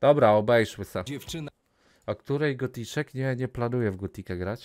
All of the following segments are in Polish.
Dobra, obejrzmy se. Dziewczyna A której goticzek? Nie planuję w gotikę grać.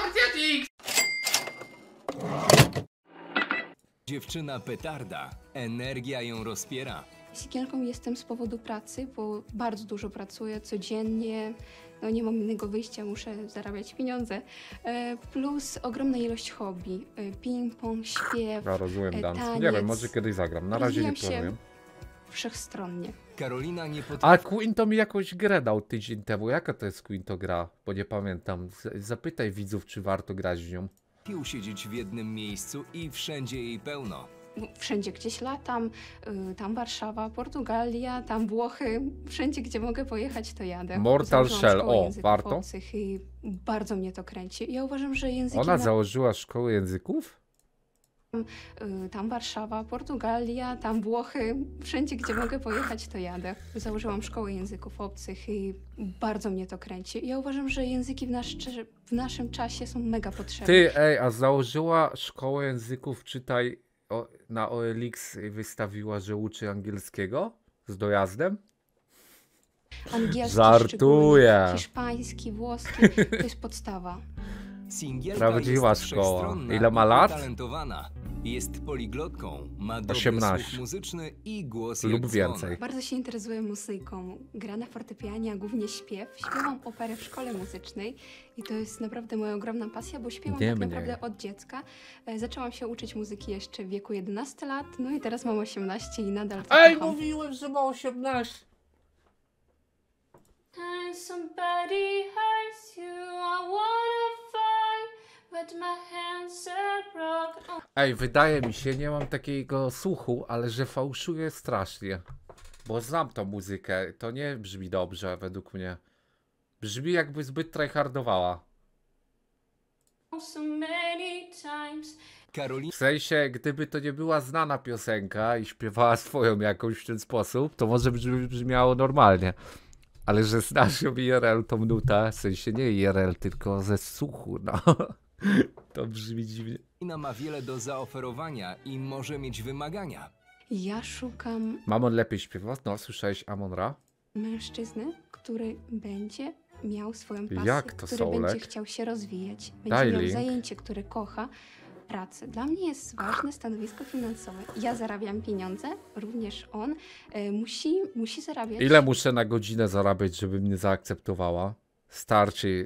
Dziewczyna petarda. Energia ją rozpiera. Singielką jestem z powodu pracy, bo bardzo dużo pracuję codziennie. No nie mam innego wyjścia, muszę zarabiać pieniądze. Plus ogromna ilość hobby. Ping-pong, śpiew, Ja rozumiem dance. Nie taniec. wiem, może kiedyś zagram. Na razie nie Rozwijam się planuję. wszechstronnie. Karolina nie A potrafi Quinto mi jakąś grę dał tydzień temu. Jaka to jest Quinto gra? Bo nie pamiętam. Zapytaj widzów, czy warto grać w nią. usiedzieć w jednym miejscu i wszędzie jej pełno. Wszędzie gdzieś latam, tam Warszawa, Portugalia, tam Włochy. Wszędzie, gdzie mogę pojechać, to jadę. Mortal Założyłam Shell, szkołę o, języków warto? obcych i bardzo mnie to kręci. Ja uważam, że języki Ona założyła szkołę języków? tam Warszawa, Portugalia, tam Włochy. Wszędzie, gdzie mogę pojechać, to jadę. Założyłam szkołę języków obcych i bardzo mnie to kręci. Ja uważam, że języki w naszym czasie są mega potrzebne. Ty, a założyła szkołę języków, czytaj, na OLX wystawiła, że uczy angielskiego? Z dojazdem? Angielski, Żartuję. szczególnie hiszpański, włoski, to jest podstawa. Singielka Prawdziwa jest szkoła. wszechstronna Ile ma i lat? utalentowana. Jest poliglotką, ma dobry 18. słuch muzyczny i głos Lub jak dzwon. więcej. Bardzo się interesuję muzyką. Gra na fortepianie, a głównie śpiew. Śpiewam operę w szkole muzycznej i to jest naprawdę moja ogromna pasja, bo śpiewam Nie tak mnie. naprawdę od dziecka. Zaczęłam się uczyć muzyki jeszcze w wieku 11 lat, no i teraz mam 18 i nadal to kocham. mówiłem, że ma 18. Time somebody hurts you, I wanna fight, but my hands are broken. Ej, wydaje mi się, nie mam takiego słuchu, ale że fałszuję strasznie. Bo znam tą muzykę, to nie brzmi dobrze według mnie. Brzmi jakby zbyt tryhardowała. So many times. Karolina W sensie, gdyby to nie była znana piosenka i śpiewała swoją jakąś w ten sposób, to może brzmiało normalnie. Ale że znasz ją IRL tą nutę, w sensie nie IRL, tylko ze słuchu, no. To brzmi dziwnie. ma wiele do zaoferowania i może mieć wymagania. Ja szukam Mamon lepiej śpiewa? No, słyszałeś Amon-Ra? mężczyzny, który będzie miał swoją pasję, Jak to, który Soulek? będzie chciał się rozwijać, będzie Daj miał link. zajęcie, które kocha, pracę. Dla mnie jest ważne stanowisko finansowe. Ja zarabiam pieniądze, również on musi zarabiać Ile muszę na godzinę zarabiać, żeby mnie zaakceptowała? Starczy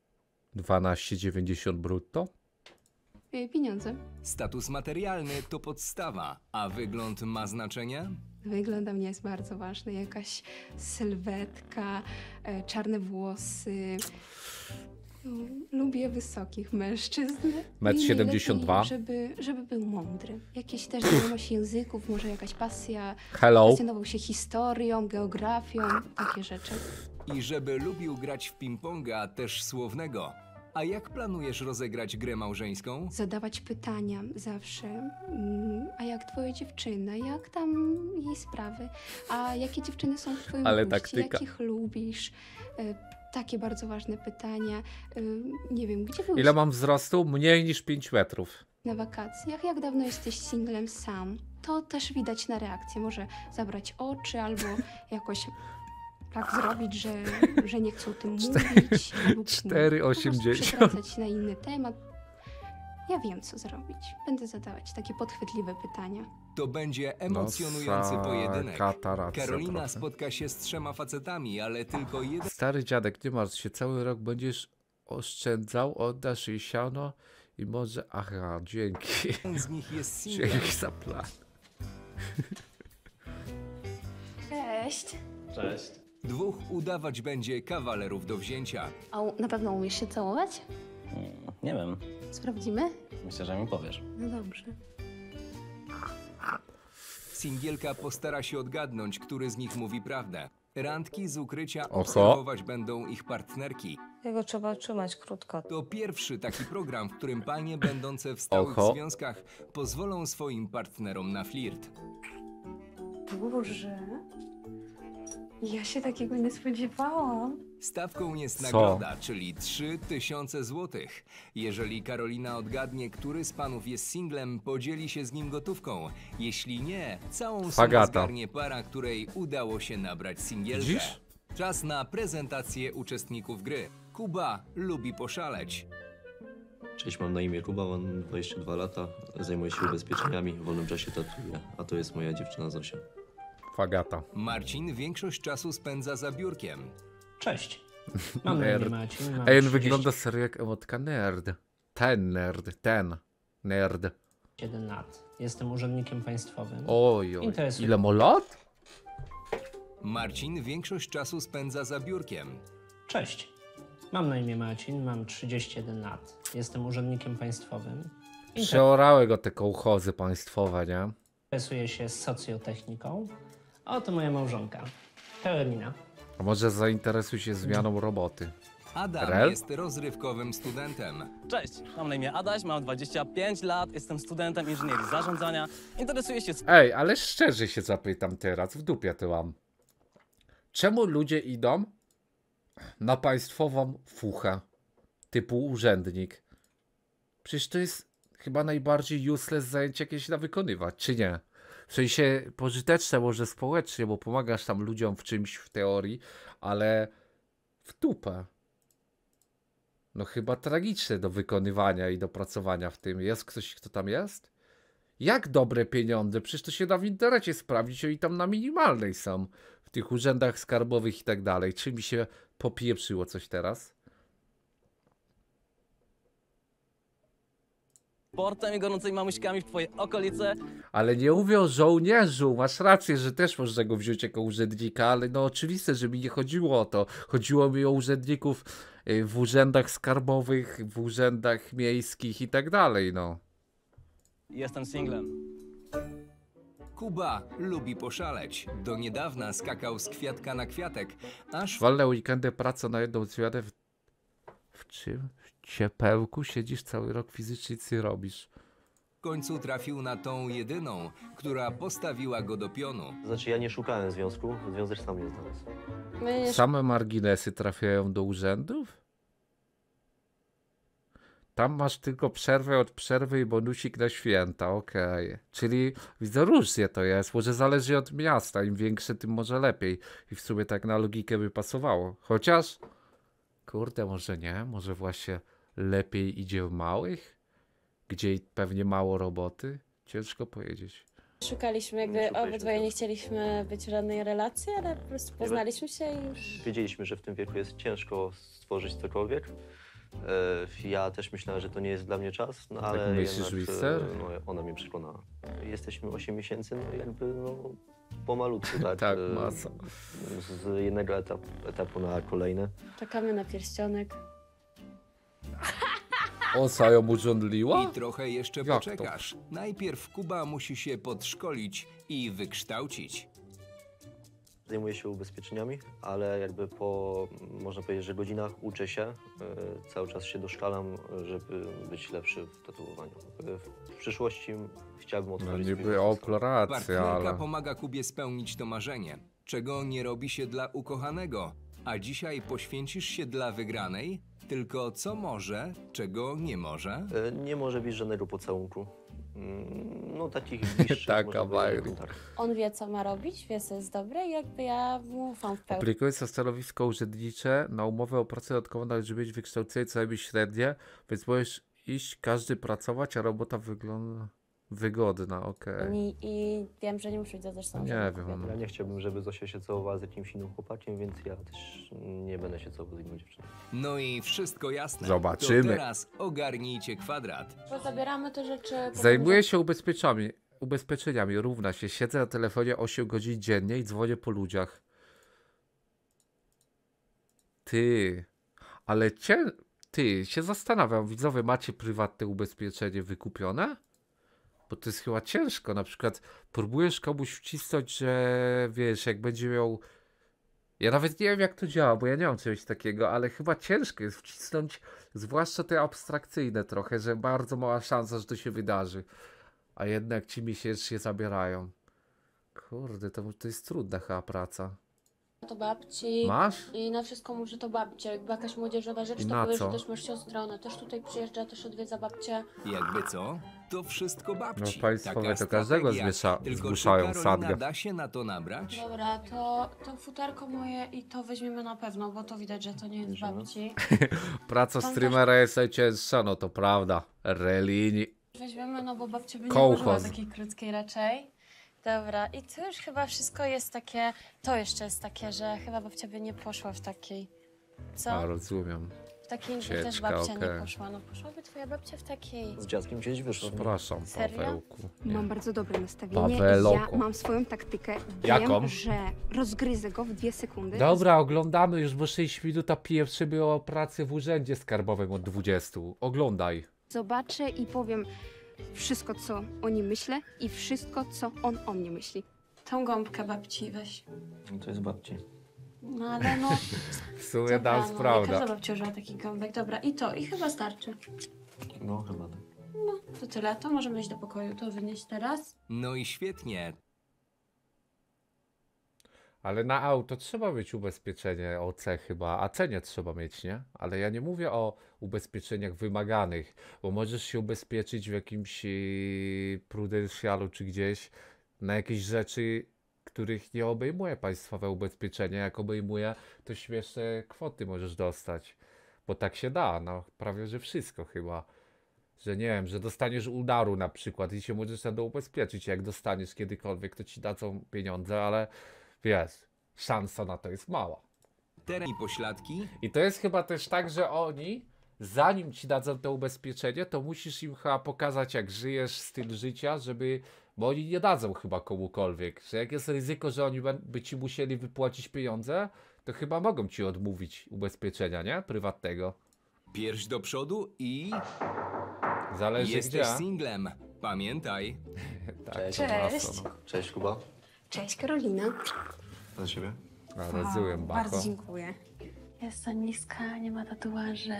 12,90 brutto? pieniądze. Status materialny to podstawa, a wygląd ma znaczenie? Wygląd dla mnie jest bardzo ważny. Jakaś sylwetka, czarne włosy. No, lubię wysokich mężczyzn. Metr I 72. najlepiej, żeby był mądry. Jakieś też znajomość języków, może jakaś pasja. Hello? Pasjonował się historią, geografią, takie rzeczy. I żeby lubił grać w ping-ponga też słownego. A jak planujesz rozegrać grę małżeńską? Zadawać pytania zawsze. A jak twoja dziewczyna? Jak tam jej sprawy? A jakie dziewczyny są w twoim Ale guście? taktyka. Jakich lubisz? Takie bardzo ważne pytania. Nie wiem, gdzie byłeś Ile mam wzrostu? Mniej niż 5 metrów. na wakacjach? Jak dawno jesteś singlem sam? To też widać na reakcję. Może zabrać oczy albo jakoś tak zrobić, że nie chcą o tym mówić. Albo 4,80. przewracać na inny temat. Ja wiem, co zrobić. Będę zadawać takie podchwytliwe pytania. To będzie emocjonujący pojedynek. Kataracja Karolina trochę. spotka się z 3 facetami, ale tylko jeden Stary dziadek, nie martw się, cały rok będziesz oszczędzał, oddasz jej siano i może... Aha, dzięki. z nich jest singlem. Dzięki za plan. Cześć. Cześć. 2 udawać będzie kawalerów do wzięcia. A na pewno umiesz się całować? Nie wiem. Sprawdzimy? Myślę, że mi powiesz. No dobrze. Singielka postara się odgadnąć, który z nich mówi prawdę. Randki z ukrycia Oho. obserwować będą ich partnerki. Jego trzeba trzymać krótko. To pierwszy taki program, w którym panie będące w stałych Oho. związkach pozwolą swoim partnerom na flirt. Boże. Ja się takiego nie spodziewałam. Stawką jest Co? nagroda, czyli 3000 złotych. Jeżeli Karolina odgadnie, który z panów jest singlem, podzieli się z nim gotówką. Jeśli nie, całą sumę Agata. zgarnie para, której udało się nabrać singielkę. Widzisz? Czas na prezentację uczestników gry. Kuba lubi poszaleć. Cześć, mam na imię Kuba, mam 22 lata, zajmuję się ubezpieczeniami, w wolnym czasie tatuję, a to jest moja dziewczyna Zosia. Fagata. Marcin większość czasu spędza za biurkiem. Cześć. Mam na imię Nerd. Maciej. Mam Ej, on 30 wygląda serio jak emotka nerd. Ten nerd. 7 lat. Jestem urzędnikiem państwowym. Oj, Interesuje. ile ma lat? Marcin większość czasu spędza za biurkiem. Cześć. Mam na imię Macin, mam 31 lat. Jestem urzędnikiem państwowym. Przeorały go te kołchozy państwowe, nie? Interesuję się socjotechniką. A oto moja małżonka, Karolina. A może zainteresuj się zmianą roboty. Adam Rel? jest rozrywkowym studentem. Cześć, mam na imię Adaś, mam 25 lat, jestem studentem inżynierii zarządzania. Interesuję się Ej, ale szczerze się zapytam teraz, w dupie to mam. Czemu ludzie idą na państwową fuchę typu urzędnik? Przecież to jest chyba najbardziej useless zajęcie, jakie się da wykonywać, czy nie? W sensie pożyteczne może społecznie, bo pomagasz tam ludziom w czymś w teorii, ale w dupę. No chyba tragiczne do wykonywania i do pracowania w tym. Jest ktoś, kto tam jest? Jak dobre pieniądze? Przecież to się da w internecie sprawdzić, oni tam na minimalnej są. W tych urzędach skarbowych i tak dalej. Czy mi się popieprzyło coś teraz? sportem i gorącymi mamuśkami w twojej okolicy. Ale nie mówię o żołnierzu. Masz rację, że też można go wziąć jako urzędnika, ale no oczywiste, że mi nie chodziło o to. Chodziło mi o urzędników w urzędach skarbowych, w urzędach miejskich i tak dalej, no. Jestem singlem. Kuba lubi poszaleć. Do niedawna skakał z kwiatka na kwiatek, aż Wolne weekendy, praca na jedną zmianę w czym? W ciepełku siedzisz cały rok fizycznie, nic nie robisz. w końcu trafił na tą jedyną, która postawiła go do pionu. Znaczy, ja nie szukałem związku, związek sam mnie znalazł. Same marginesy trafiają do urzędów? Tam masz tylko przerwę od przerwy i bonusik na święta, okej. Czyli widzę różnie to jest, może zależy od miasta, im większe, tym może lepiej. I w sumie tak na logikę by pasowało. Chociaż, kurde, może nie, może właśnie lepiej idzie w małych, gdzie pewnie mało roboty. Ciężko powiedzieć. Szukaliśmy, Nie jakby szukaliśmy obydwoje tego. nie chcieliśmy być w żadnej relacji, ale po prostu poznaliśmy się i już. Wiedzieliśmy, że w tym wieku jest ciężko stworzyć cokolwiek. Ja też myślałem, że to nie jest dla mnie czas, no ale myślisz, jednak, Wister? no, ona mnie przekonała. Jesteśmy 8 miesięcy, no jakby no, pomalutku, tak? Tak, masa. Z jednego etapu na kolejny. Czekamy na pierścionek. Osa ją urządliła? I trochę jeszcze Jak to? poczekasz. Najpierw Kuba musi się podszkolić i wykształcić. Zajmuję się ubezpieczeniami, ale jakby po, można powiedzieć, że godzinach uczę się. Cały czas się doszkalam, żeby być lepszy w tatuowaniu. W przyszłości chciałbym No otworzyć niby swój Opel racja, Partnerka ale... pomaga Kubie spełnić to marzenie, czego nie robi się dla ukochanego. A dzisiaj poświęcisz się dla wygranej? Tylko co może, czego nie może? Nie może być żadnego pocałunku. No takich bliższych, Taka można powiedzieć, Bajri. kontaktów. On wie, co ma robić, wie, co jest dobre i jakby ja mu ufam w pełni. Aplikując na stanowisko urzędnicze, na umowę o pracę dodatkową należy mieć wykształcenie co najmniej średnie, więc możesz iść każdy pracować, a robota wygląda wygodna, okej. I wiem, że nie muszę być zresztą. Nie wiem. Ja nie chciałbym, żeby Zosia się całowała z jakimś innym chłopakiem, więc ja też nie będę się całował z inną dziewczyną. No i wszystko jasne. Zobaczymy. To teraz ogarnijcie kwadrat. Bo zabieramy te rzeczy. Zajmuję się ubezpieczeniami, równa się, siedzę na telefonie 8 godzin dziennie i dzwonię po ludziach. Ty, ale ty, się zastanawiam, widzowie, macie prywatne ubezpieczenie wykupione? Bo to jest chyba ciężko, na przykład próbujesz komuś wcisnąć, że wiesz, jak będzie miał... Ja nawet nie wiem, jak to działa, bo ja nie mam czegoś takiego, ale chyba ciężko jest wcisnąć, zwłaszcza te abstrakcyjne trochę, że bardzo mała szansa, że to się wydarzy. A jednak ci miesięcznie zabierają. Kurde, to jest trudna chyba praca. to babci. Masz? I na wszystko muszę to babcie. Jakby jakaś młodzieżowa rzecz, I to na powiesz, co? że też masz siostrę, ona też tutaj przyjeżdża, też odwiedza babcię. Jakby co? To wszystko babci. No państwowe Taka to każdego strategia. Tylko czy zmuszają Karolina sadgę. da się na to nabrać? Dobra, to futerko moje i to weźmiemy na pewno, bo to widać, że to nie jest babci. Praca Tam streamera jest najcięższa, no to prawda. Relini. Weźmiemy, no bo babcia by nie Kołchoz. użyła takiej krótkiej raczej. Dobra, i tu już chyba wszystko jest takie, to jeszcze jest takie, że chyba babcia by nie poszła w takiej, co? A, rozumiem. W takiej też Sieczka, babcia okej. nie poszła, no poszłaby twoja babcia w takiej. Z dziadkiem gdzieś wyszło. Przepraszam, Serio? Pawełku. Nie. Mam bardzo dobre nastawienie. Paweloko. Ja mam swoją taktykę. Jaką? Wiem, że rozgryzę go w 2 sekundy. Dobra, oglądamy już, bo 6 minut, a pieprzymy o pracy w urzędzie skarbowym od 20. Oglądaj. Zobaczę i powiem wszystko, co o nim myślę i wszystko, co on o mnie myśli. Tą gąbkę babci weź. No to jest babci. No ale no, W sumie dobra, tam no, jest nie prawda. każda babcia używa takich gąbek. Dobra, i to, i chyba starczy. No chyba tak. No, to tyle, to możemy iść do pokoju, to wynieść teraz. No i świetnie. Ale na auto trzeba mieć ubezpieczenie OC chyba, a C nie trzeba mieć, nie? Ale ja nie mówię o ubezpieczeniach wymaganych, bo możesz się ubezpieczyć w jakimś Prudentialu czy gdzieś na jakieś rzeczy, których nie obejmuje państwowe ubezpieczenie. Jak obejmuje, to śmieszne kwoty możesz dostać, bo tak się da, no prawie że wszystko chyba. Że nie wiem, że dostaniesz udaru na przykład i się możesz na to ubezpieczyć. Jak dostaniesz kiedykolwiek, to ci dadzą pieniądze, ale wiesz, szansa na to jest mała. Teren i pośladki? I to jest chyba też tak, że oni, zanim ci dadzą to ubezpieczenie, to musisz im chyba pokazać, jak żyjesz, styl życia, żeby, bo oni nie dadzą chyba komukolwiek, że jak jest ryzyko, że oni by ci musieli wypłacić pieniądze, to chyba mogą ci odmówić ubezpieczenia, nie? Prywatnego. Pierś do przodu i Zależy jesteś gdzie. singlem. Pamiętaj. Tak, Cześć. to Cześć. masno, Cześć Kuba. Cześć Karolina. Dla ciebie? no. Rozumiem, Bardzo Bacho. dziękuję. Jest za niska, nie ma tatuaży.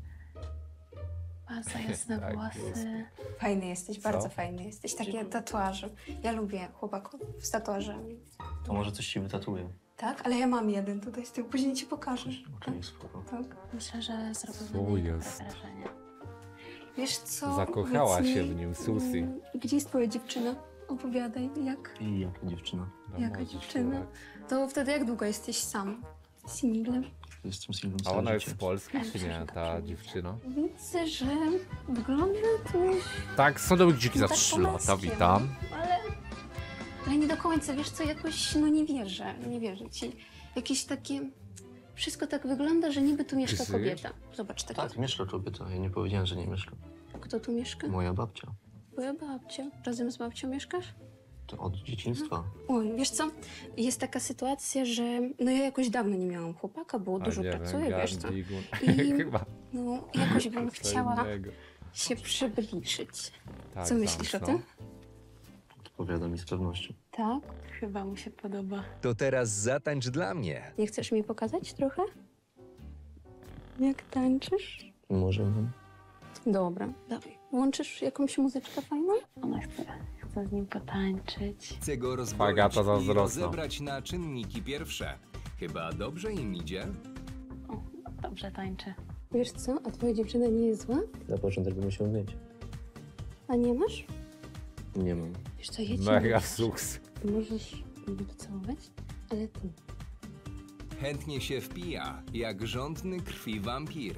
Ma za jasne Tak włosy. Fajny jesteś, Co? bardzo fajny jesteś. Takie tatuaże. Ja lubię chłopaków z tatuażami. To może coś ci wytatuję. Tak? Ale ja mam jeden tutaj z tyłu, później ci pokażesz. Okej, spoko. Tak. Myślę, że zrobił Co na mnie dobre jest? wrażenie. Wiesz co? Zakochała powiedz się mi, w nim, Susi. Gdzie jest twoja dziewczyna? Opowiadaj, jak? I jaka dziewczyna? No Jaka możesz, dziewczyna? tak. To wtedy jak długo jesteś sam? Singlem? Jestem singlem A całe ona jest życie. z Polski, czy nie, ta dziewczyna? Widzę, że wygląda to... Tak, Sodomek Dziki za tak 3 po lata, męskiem, witam. Ale nie do końca, wiesz co, jakoś, no nie wierzę ci. Jakieś takie... Wszystko tak wygląda, że niby tu mieszka żyjesz? kobieta. Zobacz, takie... Tak, mieszka kobieta. Ja nie powiedziałem, że nie mieszka. Kto tu mieszka? Moja babcia. Twoja babcia. Razem z babcią mieszkasz? To od dzieciństwa. Oj, wiesz co, jest taka sytuacja, że no ja jakoś dawno nie miałam chłopaka, bo dużo A nie pracuję, wiem, wiesz co. Gardigun. I Chyba no jakoś bym co chciała innego. się przybliżyć. Tak, Co myślisz o zamknął. tym? Odpowiada mi z pewnością. Tak? Chyba mu się podoba. To teraz zatańcz dla mnie. Nie chcesz mi pokazać trochę? Jak tańczysz? Może no. Dobra, dawaj. Włączysz jakąś muzyczkę fajną? Ona chce z nim potańczyć. Chcę go Agata rozbroić i zazdrosna. rozebrać na czynniki pierwsze. Chyba dobrze im idzie? O, dobrze tańczy. Wiesz co, a twoja dziewczyna nie jest zła? Na początek bym musiał mieć. A nie masz? Nie mam. Wiesz co, ja ci Mega mówię, suks. możesz mnie pocałować, ale tu. Chętnie się wpija, jak żądny krwi wampir.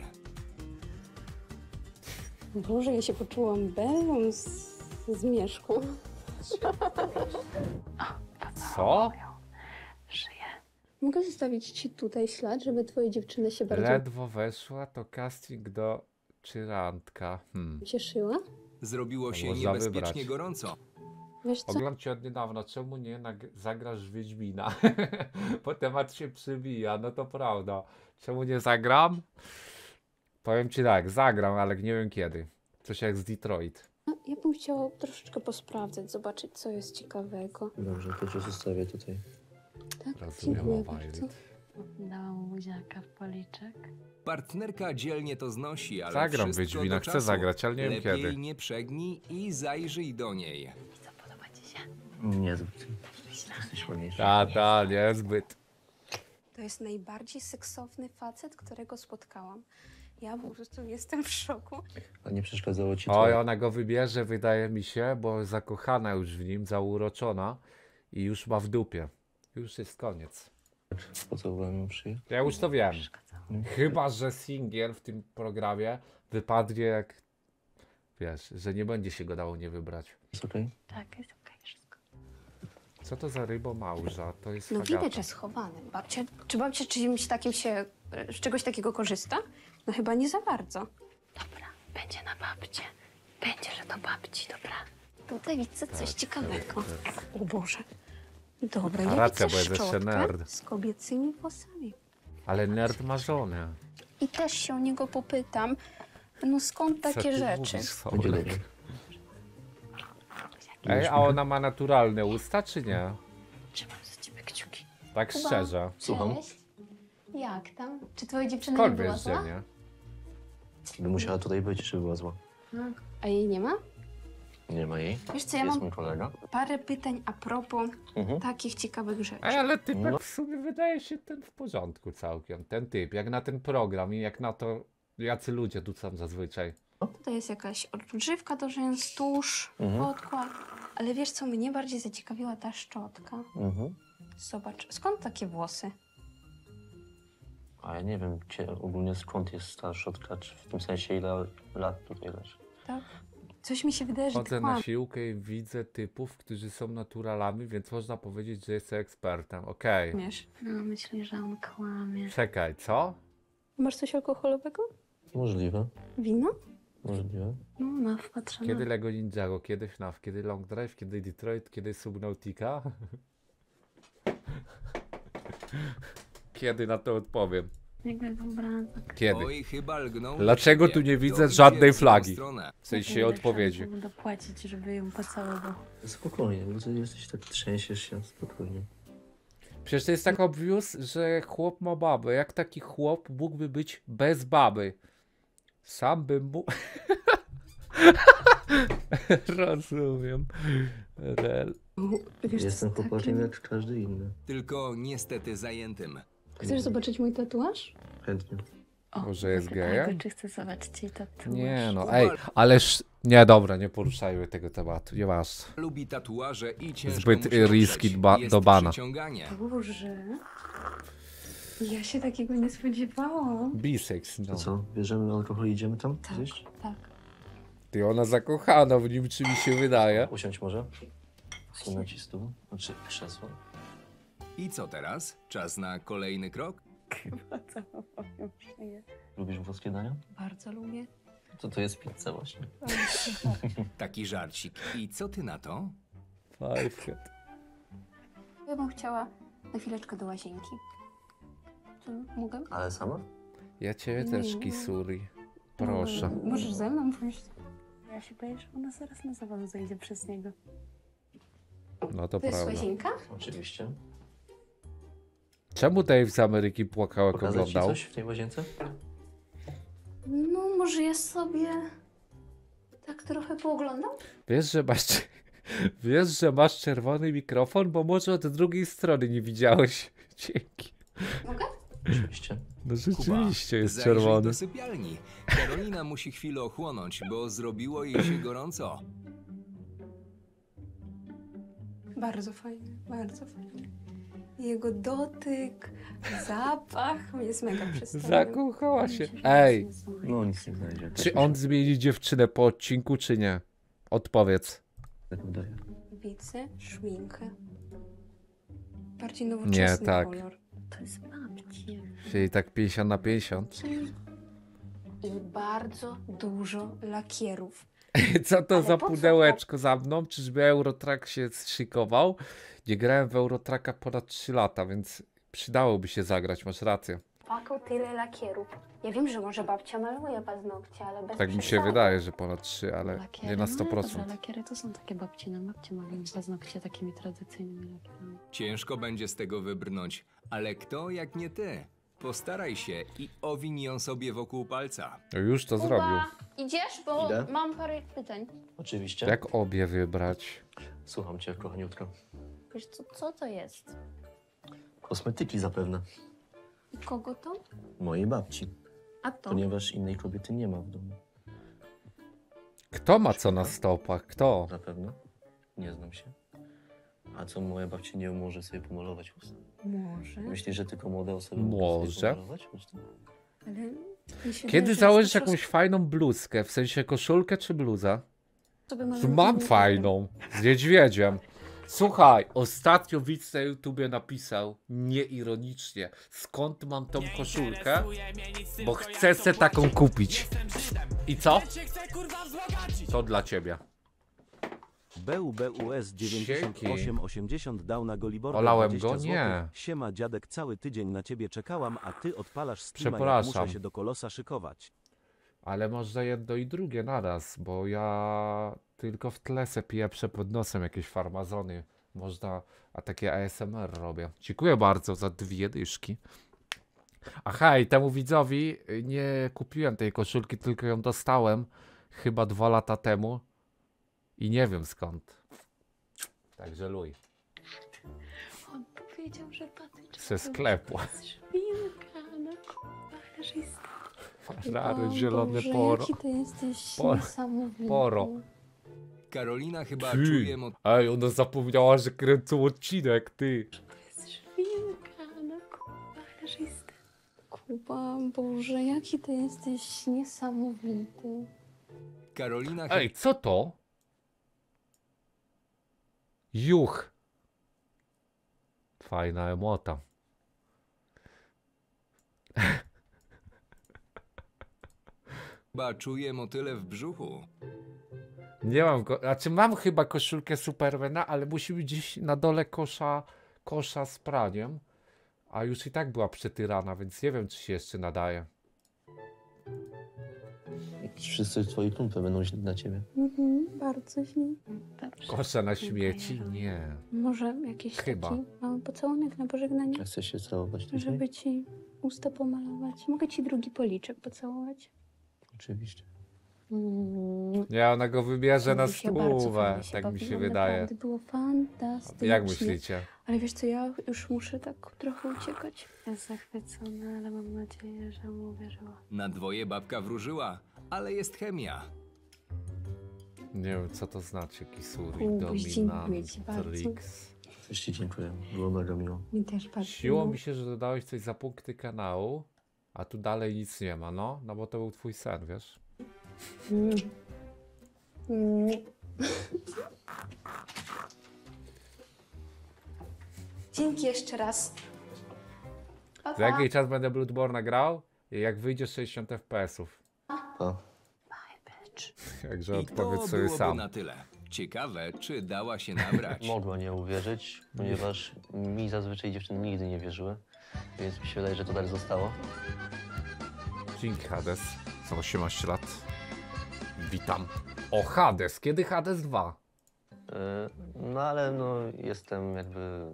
Boże, ja się poczułam Bellą z Zmierzchu. Co? Żyje. Mogę zostawić ci tutaj ślad, żeby twoja dziewczyna się bardziej Ledwo weszła, to casting do czyrantka. cieszyła? Zrobiło się Można niebezpiecznie wybrać. gorąco. Wiesz co? Oglądam cię od niedawna, czemu nie zagrasz w Wiedźmina? Bo temat się przybija, no to prawda. Czemu nie zagram? Powiem ci tak, zagram, ale nie wiem kiedy. Coś jak z Detroit. No, ja bym chciała troszeczkę posprawdzać, zobaczyć, co jest ciekawego. Dobrze, to cię zostawię tutaj. Tak? Rozumiem, Dziękuję Violet. bardzo. Dałam mu buziaka w policzek. Partnerka dzielnie to znosi, ale Zagram wszystko Wiedźmina, do chcę czasu. zagrać, ale nie wiem Lepiej kiedy. nie przegnij i zajrzyj do niej. I co, podoba ci się? Niezbyt. Jesteś ładniejszy. Ta, niezbyt. To jest najbardziej seksowny facet, którego spotkałam. Ja po prostu jestem w szoku. A nie przeszkadzało ci Oj, to? ona go wybierze, wydaje mi się, bo zakochana już w nim, zauroczona i już ma w dupie. Już jest koniec. Pocałowałem ją w szyję. Ja już to wiem. Chyba że singiel w tym programie wypadnie jak, wiesz, że nie będzie się go dało nie wybrać. Jest okej? Tak, jest okej, wszystko. Co to za rybomałża? To jest No Agata. widać, że schowany. Babcia czymś takim z czegoś takiego korzysta? No chyba nie za bardzo. Dobra, będzie na babcie. Będzie, że to babci, dobra. Tutaj widzę coś ciekawego. O Boże. Dobra, A ja racja, widzę bo jest jeszcze szczotkę nerd. z kobiecymi włosami. Ale nerd ma żonę. I też się o niego popytam, no skąd Co takie ty rzeczy? mówisz, Będzie Solek? dobrze. Ej, a ona ma naturalne usta, czy nie? Trzymam za ciebie kciuki. Tak Kuba. szczerze. Słucham? Cześć. Jak tam? Czy twoja dziewczyna Skąd nie była wiesz, zła? że nie? By musiała tutaj być, żeby była zła. A jej nie ma? Nie ma jej. Wiesz co, ja Jest mam mój kolega. parę pytań a propos Mhm. takich ciekawych rzeczy. Ej, ale typek No. w sumie wydaje się ten w porządku całkiem. Ten typ, jak na ten program i jak na to, jacy ludzie tu są zazwyczaj. Tutaj jest jakaś odżywka do rzęs, tusz, podkład. Ale wiesz co, mnie bardziej zaciekawiła ta szczotka. Mhm. Zobacz, skąd takie włosy? A ja nie wiem ogólnie skąd jest ta szczotka, czy w tym sensie ile lat tutaj leży. Tak? Coś mi się wydaje, że Chodzę ty na siłkę i widzę typów, którzy są naturalami, więc można powiedzieć, że jestem ekspertem. Okej. kłamiesz. No, myślę, że on kłamie. Czekaj, co? Masz coś alkoholowego? Możliwe. Wino? Możliwe. No, no, wpatrzona. Kiedy Lego Ninjago, kiedy FNAF, kiedy Long Drive, kiedy Detroit, kiedy Subnautica? Kiedy na to odpowiem? Jakby obrazek. Kiedy? Oj, chyba lgnął. Dlaczego na tu ciebie. nie widzę To żadnej idzie w złą flagi? stronę. W sensie odpowiedzi. Będę płacić, żeby ją pocałował. Spokojnie, bo ty jesteś tak trzęsiesz się spokojnie. Przecież to jest tak obvious, że chłop ma babę. Jak taki chłop mógłby być bez baby? Sam bym mógł... Rozumiem. Rel. Wiesz, Jestem chłopakiem jak każdy inny. Tylko niestety zajętym. Chcesz zobaczyć mój tatuaż? Chętnie. Może jest zapytaj gejem? go, czy chce zobaczyć jej tatuaż. Nie no, ej, ależ... Nie, dobra, nie poruszajmy tego tematu, nieważne. Lubi tatuaże i ciężko Zbyt mu się risky oprzeć. Jest do bana. przyciąganie. Boże. Ja się takiego nie spodziewałam. Bisex, To no. co, bierzemy alkohol i idziemy tam Tak, gdzieś? tak. Ty, ona zakochana w nim, czy mi się wydaje. Usiądź może. Sunę ci stół, znaczy krzesło. I co teraz? Czas na kolejny krok? Całowałem szyję. Lubisz włoskie dania? Bardzo lubię. To jest pizza właśnie. Taki żarcik. I co ty na to? Fivehead. Ja bym chciała na chwileczkę do łazienki. Czy mogę? Ale sama? Ja ciebie też, Kisuri. Proszę. Możesz ze mną pójść? Ja się boję, że ona zaraz na zawał zejdzie przez niego. No to To jest prawda. łazienka? Oczywiście. Czemu Dave z Ameryki płakał, jak Pokazać ci oglądał? coś w tej łazience? No, może ja sobie tak trochę pooglądam? Wiesz, że masz... Wiesz, że masz czerwony mikrofon, bo może od drugiej strony nie widziałeś. Dzięki. Mogę? Oczywiście. No Kuba, rzeczywiście jest zajrzyj czerwony. do sypialni. Karolina musi chwilę ochłonąć, bo zrobiło jej się gorąco. Bardzo fajnie, bardzo fajnie. Jego dotyk, zapach jest mega przystojny. Zakochała się. Ej, No nic nie znajdzie. czy on zmieni dziewczynę po odcinku, czy nie? Odpowiedz. Tak wydaje. Widzę szminkę. Bardziej nowoczesny Nie, tak. kolor. To jest babci. Czyli tak 50/50. I bardzo dużo lakierów. Co to Ale za po co pudełeczko za mną? Czyżby Eurotrack się szykował? Nie grałem w Eurotracka ponad 3 lata, więc przydałoby się zagrać, masz rację. Paką tyle lakierów. Ja wiem, że może babcia maluje paznokcie, ale bez Tak mi się przesady. wydaje, że ponad 3, ale Lakiery. nie na No, 100%. dobra, lakiery to są takie babcine. Babcie mają paznokcie takimi tradycyjnymi lakierami. Ciężko będzie z tego wybrnąć, ale kto jak nie ty? Postaraj się i owiń ją sobie wokół palca. No już to zrobił. Idziesz? Bo Idę. mam parę pytań. Oczywiście. Jak obie wybrać? Słucham cię, kochaniutka. Wiesz, co to jest? Kosmetyki zapewne. Kogo to? Mojej babci, A to? ponieważ innej kobiety nie ma w domu. Kto ma co na stopach? Kto? Na pewno? Nie znam się. A co, moja babcia nie może sobie pomalować ust? Może, Myślisz, że tylko młode osoby Może. mogą sobie pomalować usta? ale... mi się Kiedy wydaje, że założysz jest po jakąś fajną bluzkę? W sensie koszulkę czy bluzę? prostu sobie Mam malujemy fajną. Z niedźwiedziem. Słuchaj, ostatnio widz na YouTubie napisał nieironicznie, skąd mam tą koszulkę, bo chcę se taką kupić. I co? To dla ciebie. BUBUS 9880 dał na Goliborę Olałem 20 go? złotych. Nie. Siema dziadek, cały tydzień na ciebie czekałam, a ty odpalasz streama, jak Przepraszam. muszę się do kolosa szykować. Ale można jedno i drugie naraz, bo ja tylko w tle se pieprzę pod nosem jakieś farmazony. Można, a takie ASMR robię. Dziękuję bardzo za 2 dyszki. Aha, i temu widzowi nie kupiłem tej koszulki, tylko ją dostałem chyba 2 lata temu i nie wiem skąd. Także luj. On powiedział, że patyczka Ze sklepu. Szpilka, no ale że jest... Rary, zielone Boże, poro. jaki ty jesteś Poro. niesamowity. Poro. Karolina chyba Ty. czuje Ej, ona zapomniała, że kręcą odcinek, ty. Szpilka, no ale że jest... Kuba, Boże, jaki ty jesteś niesamowity. Karolina Ej, co to? Juch. Fajna emota. chyba czuje motyle w brzuchu. Nie mam go. Znaczy mam chyba koszulkę Supermana, ale musi być gdzieś na dole kosza z praniem. A już i tak była przetyrana, więc nie wiem, czy się jeszcze nadaje. Wszyscy twoi kumple będą źli na ciebie. Bardzo źle. Dobrze. Kosza na śmieci? Nie. Może jakiś Chyba. taki mały pocałunek na pożegnanie? A chcesz się całować dzisiaj? Żeby ci usta pomalować. Mogę ci drugi policzek pocałować? Oczywiście. Nie, ona go wybierze na Mi się bardzo stówę, fajnie się tak mi się bawiłam, wydaje. Naprawdę było fantastycznie. Jak myślicie? Ale wiesz co, ja już muszę tak trochę uciekać. Jest zachwycona, ale mam nadzieję, że mu uwierzyła. Na dwoje babka wróżyła, ale jest chemia. Nie wiem, co to znaczy. Kisuri, Kubuś, dziękuję ci bardzo. dominatrix. Też ci dziękuję. Było mega miło. Mi też bardzo. Siło mi się, że dodałeś coś za punkty kanału, a tu dalej nic nie ma, no bo to był twój sen, wiesz? Dzięki jeszcze raz. Pa, Za jakiś czas będę Bloodborne'a grał i jak wyjdzie 60 FPS-ów. Pa. Także I to odpowiedz sobie byłoby sam. na tyle. Ciekawe, czy dała się nabrać. Mogła nie uwierzyć, ponieważ mi zazwyczaj dziewczyny nigdy nie wierzyły. Więc mi się wydaje, że to tak zostało. Dzięki Hades. Za 18 lat. Witam. O Hades, kiedy Hades 2? No ale no jestem jakby...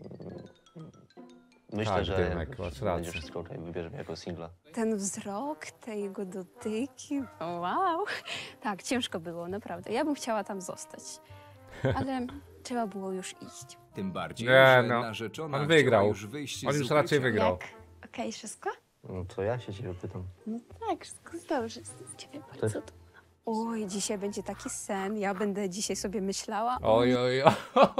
Myślę, Tak, że Dymek, jakby masz będzie rację. wszystko okej, wybierzemy jako singla. Ten wzrok, te jego dotyki, wow. Tak, ciężko było, naprawdę. Ja bym chciała tam zostać. Ale trzeba było już iść. Tym bardziej, Nie, że no. narzeczona On chciała wygrał. już wyjść On z już raczej ukrycia. wygrał. Okej, wszystko? No to ja się ciebie pytam. No tak, wszystko jest dobrze. Jestem z ciebie Tak. bardzo dumna. Oj, dzisiaj będzie taki sen. Ja będę dzisiaj sobie myślała. Oj, oj, oj.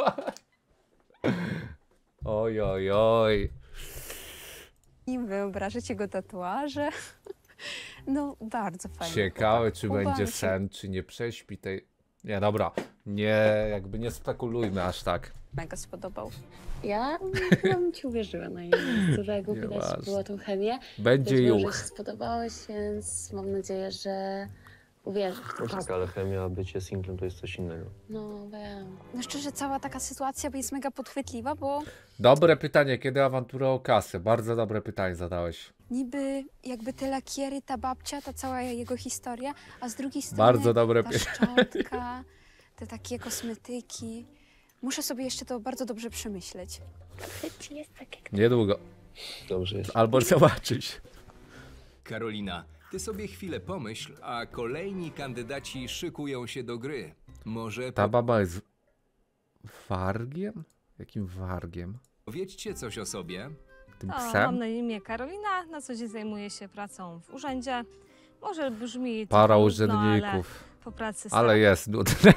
Oj, oj, oj. I wyobrażacie go tatuaże. No, bardzo fajnie. Ciekawe, czy Kuba będzie mi się sen, czy nie prześpi tej... Nie, dobra. Nie, jakby nie spekulujmy aż tak. mega spodobał. Ja chyba bym ci uwierzyła na jej miejscu, że jak widać Nieważne. było tą chemię. Będzie Być może juch. się spodobałeś, więc mam nadzieję, że uwierzysz w to No tak, wszystko. ale chemia, bycie singlem to jest coś innego. No wiem. No szczerze, cała taka sytuacja jest mega podchwytliwa, bo Dobre pytanie, kiedy awantura o kasę? Bardzo dobre pytanie zadałeś. niby jakby te lakiery, ta babcia, ta cała jego historia, a z drugiej strony Bardzo dobre ta pytanie. szczotka, te takie kosmetyki. Muszę sobie jeszcze to bardzo dobrze przemyśleć. Życie jest tak jak... Niedługo. Dobrze jest. Albo zobaczyć. Karolina, ty sobie chwilę pomyśl, a kolejni kandydaci szykują się do gry. Może Ta baba jest wargiem? Jakim wargiem? powiedzcie coś o sobie. tym Mam psem? na imię Karolina, na co dzień zajmuję się pracą w urzędzie. Może brzmi Para trochę nudno, ale urzędników. po pracy Ale jest nudne.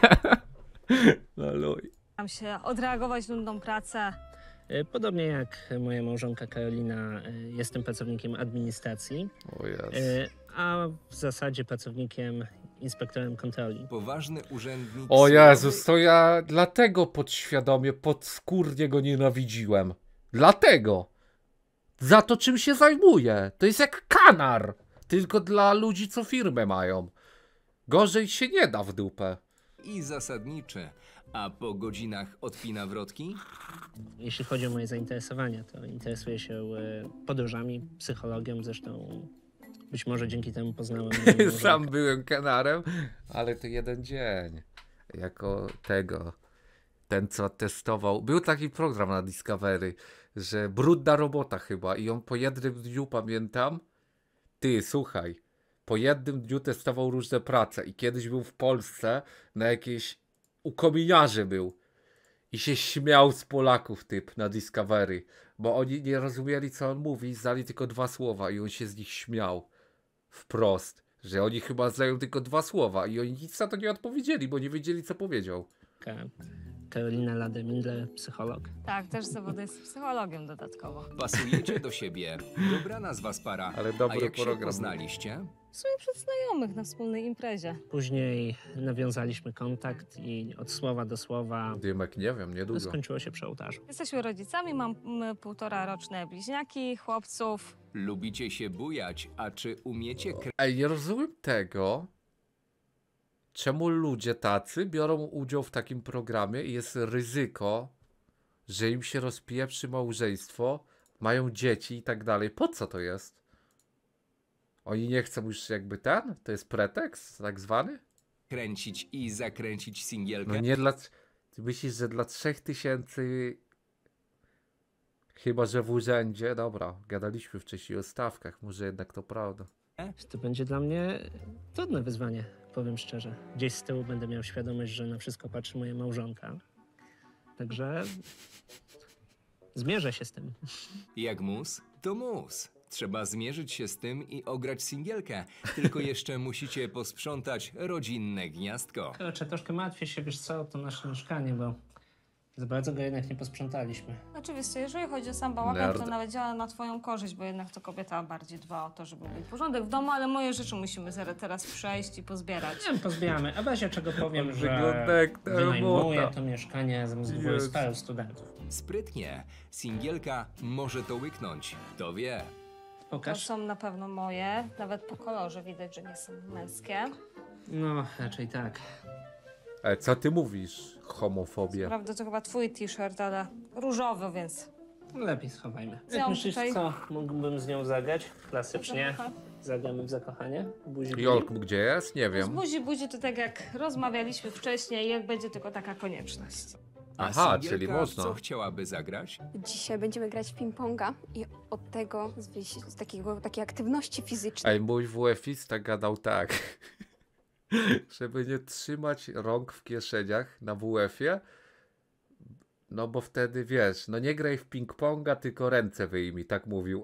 No luj. staram się odreagować nudną pracę. Podobnie jak moja małżonka Karolina, jestem pracownikiem administracji, O Jezu. a w zasadzie pracownikiem, inspektorem kontroli. Poważny urzędnik O sądowy Jezus, to ja dlatego podświadomie, podskórnie go nienawidziłem. Dlatego. Za to, czym się zajmuje. To jest jak kanar. Tylko dla ludzi, co firmę mają. Gorzej się nie da w dupę. i zasadniczy. A po godzinach odpina wrotki? Jeśli chodzi o moje zainteresowania, to interesuję się podróżami, psychologią, zresztą być może dzięki temu poznałem moją małżonkę. Sam byłem kanarem, ale to jeden dzień. Jako tego. Ten, co testował. Był taki program na Discovery, że brudna robota chyba. I on po jednym dniu, pamiętam. Ty, słuchaj. Po jednym dniu testował różne prace. I kiedyś był w Polsce na jakiejś... U kominiarzy był. I się śmiał z Polaków typ na Discovery. Bo oni nie rozumieli, co on mówi. Znali tylko 2 słowa. I on się z nich śmiał. Wprost. Że oni chyba znają tylko 2 słowa. I oni nic na to nie odpowiedzieli, bo nie wiedzieli, co powiedział. Karolina Lademindler, psycholog. Tak, też z zawodu jest psychologiem dodatkowo. Pasujecie do siebie. Dobrana z was para. Ale A dobry jak się program. poznaliście? W sumie przed znajomych na wspólnej imprezie. Później nawiązaliśmy kontakt i od słowa do słowa Dymek, nie wiem, niedługo. skończyło się przy ołtarzu. Jesteśmy rodzicami, mam 1,5-roczne bliźniaki, chłopców. Lubicie się bujać, a czy umiecie Ej, nie rozumiem tego, czemu ludzie tacy biorą udział w takim programie i jest ryzyko, że im się rozpieprzy małżeństwo, mają dzieci i tak dalej. Po co to jest? Oni nie chcą już jakby ten? To jest pretekst tak zwany? kręcić i zakręcić singielkę? No nie dla... Ty myślisz, że dla 3000... Chyba, że w urzędzie... Dobra, gadaliśmy wcześniej o stawkach, może jednak to prawda. To będzie dla mnie trudne wyzwanie, powiem szczerze. Gdzieś z tyłu będę miał świadomość, że na wszystko patrzy moja małżonka. Także zmierzę się z tym. Jak mus, to mus. Trzeba zmierzyć się z tym i ograć singielkę. Tylko jeszcze musicie posprzątać rodzinne gniazdko. Kurczę, troszkę martwię się, wiesz co, to nasze mieszkanie, bo za bardzo go jednak nie posprzątaliśmy. Oczywiście, jeżeli chodzi o sam bałagan, Nerd. to nawet działa na twoją korzyść, bo jednak to kobieta bardziej dba o to, żeby był porządek w domu, ale moje rzeczy musimy teraz przejść i pozbierać. Nie wiem, pozbieramy. A weź, czego powiem, że Wygląda jak ta wynajmuję robota. to mieszkanie z dwóch Jezu. paru studentów. Sprytnie. Singielka może to łyknąć. Kto wie? To Pokaż. są na pewno moje, nawet po kolorze widać, że nie są męskie. No, raczej tak. Ej, co ty mówisz? Homofobia. Prawda, to chyba twój t-shirt, ale różowy, więc... Lepiej schowajmy. Co Jak myślisz, tutaj? co mógłbym z nią zagrać? Klasycznie. Zagramy w zakochanie? Buzi, buzi. Jolk, gdzie jest? Nie Z wiem. buzi to tak jak rozmawialiśmy wcześniej, jak będzie tylko taka konieczność. A Aha, singielka czyli można. co chciałaby zagrać? Dzisiaj będziemy grać w ping-ponga i od tego, z takiej aktywności fizycznej. Ej, mój WF-ista gadał tak, żeby nie trzymać rąk w kieszeniach na WF-ie, no bo wtedy wiesz, no nie graj w ping-ponga, tylko ręce wyjmij, tak mówił.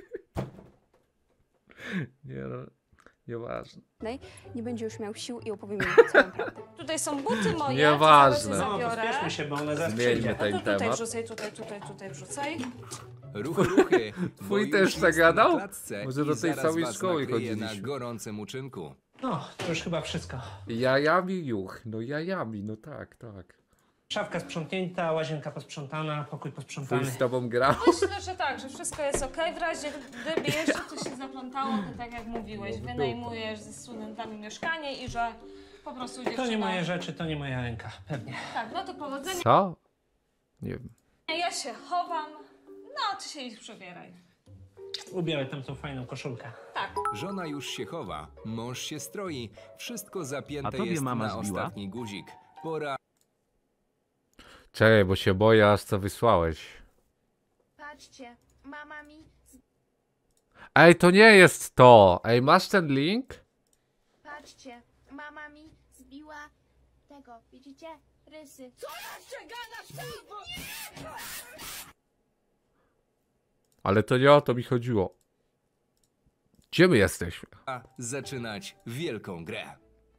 Nie no, nieważne. Nie będzie już miał sił i opowiem jej całą prawdę. Tutaj są buty moje, Nieważne. to No, zaraz je zabiorę. pospieszmy się, bo one zaraz Zmieńmy przyjdzie. ten No to tutaj temat. wrzucaj, tutaj wrzucaj. Ruchy. bo Twój już też jest zagadał? na klatce Może i do tej zaraz samej was szkoły nakryje na chodziliśmy. gorącym uczynku. No, to już chyba wszystko. Jajami juch, no jajami, no tak, tak. Szafka sprzątnięta, łazienka posprzątana, pokój Twój posprzątany. z tobą grał? Myślę, że tak, że wszystko jest okej. W razie gdyby jeszcze coś się zaplątało, to tak jak mówiłeś, No, wynajmujesz ze studentami mieszkanie i że po prostu dziewczyna... To nie moje rzeczy, to nie moja ręka, pewnie. Tak, no to powodzenia. Co? Nie wiem. Ja się chowam, no ty się ich przebieraj. Ubiorę tam tą fajną koszulkę. Tak. Żona już się chowa, mąż się stroi. Wszystko A zapięte tobie jest mama na zbiła? ostatni guzik. Pora Czekaj, bo się boję, aż co wysłałeś. Patrzcie, mama mi... Ej, to nie jest to! Ej, masz ten link? Patrzcie, mama mi zbiła tego, widzicie? Rysy. Co jeszcze gadasz? Ale to nie o to mi chodziło. Gdzie my jesteśmy? A zaczynać wielką grę.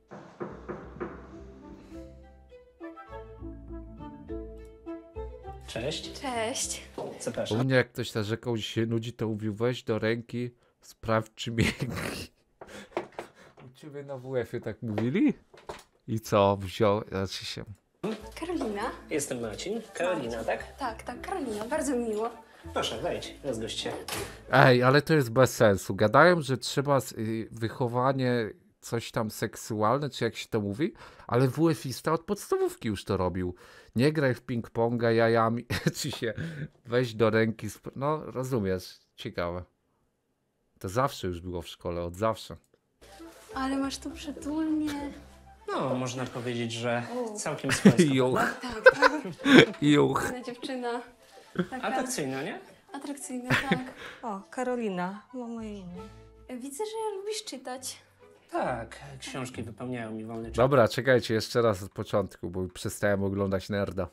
Cześć. Cześć. U Zapraszam. mnie jak ktoś narzekał, że się nudzi, to mówił weź do ręki, sprawdź czy miękki. U ciebie na WF-ie tak mówili? I co? Wziął, znaczy się... Karolina? Jestem Marcin. Karolina, tak? Tak, Karolina, bardzo mi miło. Proszę, wejdź, rozgość się. Ej, ale to jest bez sensu. Gadają, że trzeba wychowanie coś tam seksualne, czy jak się to mówi, ale WF-ista od podstawówki już to robił. Nie graj w ping-ponga jajami, czy się weź do ręki. No, rozumiesz, ciekawe. To zawsze już było w szkole, od zawsze. Ale masz tu przytulnie. No, można powiedzieć, że całkiem spoko. Juch. Tak. Juch. Fajna dziewczyna. Taka Atrakcyjna, nie? atrakcyjna, tak. O, Karolina, ma moje imię. Widzę, że lubisz czytać. Tak, książki wypełniają mi wolny czas. Dobra, czekajcie jeszcze raz od początku, bo przestałem oglądać nerda.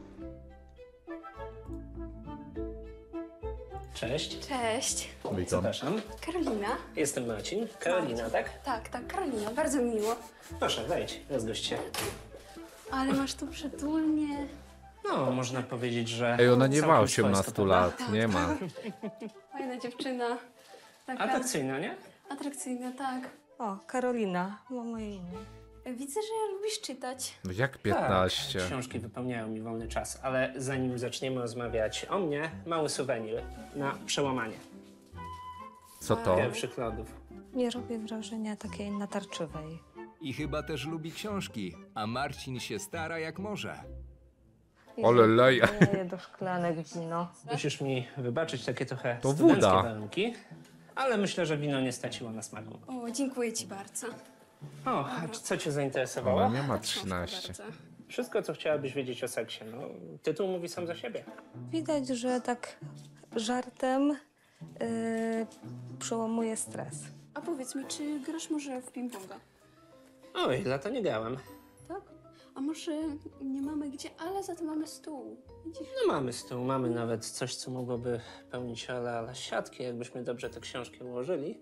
Cześć. Cześć. Witam. Zapraszam. Karolina? Jestem Marcin. Karolina, tak? Tak, Karolina, bardzo mi miło. Proszę, wejdź, rozgość się. Ale masz tu przytulnie. No, można powiedzieć, że... Ej, ona nie ma całkiem 18 swojsko, lat, prawda? nie ma. Fajna dziewczyna. Taka Atrakcyjna, nie? atrakcyjna, tak. O, Karolina, ma moje imię. Widzę, że lubisz czytać. No jak 15? Tak, książki wypełniają mi wolny czas, ale zanim zaczniemy rozmawiać o mnie, mały suwenir na przełamanie Co to? pierwszych lodów. Nie robię wrażenia takiej natarczywej. I chyba też lubi książki, a Marcin się stara jak może. Ole leje. Leję do szklanek wino. Musisz mi wybaczyć takie trochę To studenckie woda. warunki, ale myślę, że wino nie straciło na smaku. O, dziękuję ci bardzo. O, a co cię zainteresowało? Ona nie ma Proszę 13. bardzo. Wszystko, co chciałabyś wiedzieć o seksie. No, tytuł mówi sam za siebie. Widać, że tak żartem przełamuje stres. A powiedz mi, czy grasz może w ping-ponga? Oj, lata nie grałem. Tak? A może nie mamy gdzie, ale za to mamy stół. Widzisz? No mamy stół, mamy nawet coś, co mogłoby pełnić rolę ale siatki, jakbyśmy dobrze te książki ułożyli.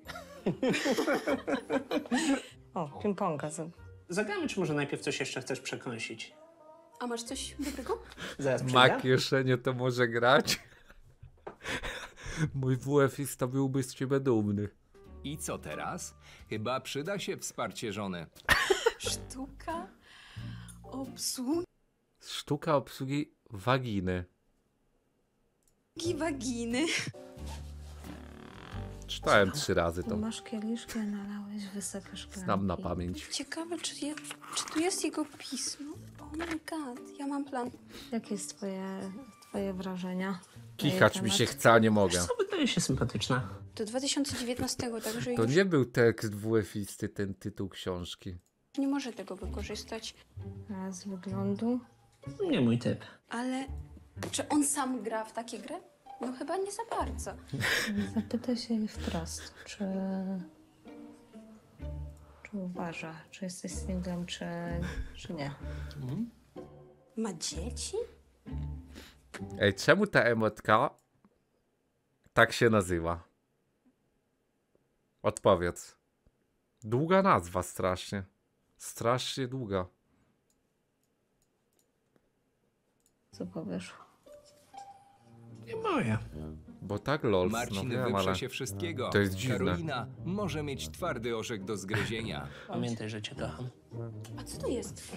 O, ping-ponga. Zagramy, czy może najpierw coś jeszcze chcesz przekąsić? A masz coś dobrego? Zaraz przyjdę. Ma kieszenie to może grać? Mój WF-ista byłby z ciebie dumny. I co teraz? Chyba przyda się wsparcie żony. Sztuka obsługi Sztuka obsługi waginy. waginy. Czytałem 3 razy to. Masz kieliszki, nalałeś wysokie szklanki. Znam na pamięć. Ciekawe, czy tu jest jego pismo? Oh my god, ja mam plan. Jakie jest twoje wrażenia? na Kichać jej mi temat? się chce, a nie mogę. Co wydaje się sympatyczna? Do 2019, także To już nie był tekst WF-isty, ten tytuł książki. nie może tego wykorzystać. A z wyglądu? Nie mój typ. Ale czy on sam gra w takie gry? No chyba nie za bardzo. Zapytaj się jej wprost, czy uważa, czy jesteś singlem, czy nie. Ma dzieci? Ej, czemu ta emotka tak się nazywa? Odpowiedz. Długa nazwa strasznie. Strasznie długa. Co powiesz? Nie moje. Bo tak lol, no Marcin wiem, wyprze ale... się wszystkiego. To jest dziwne. Karolina może mieć twardy orzech do zgryzienia. Pamiętaj, że cię kocham. A co to jest?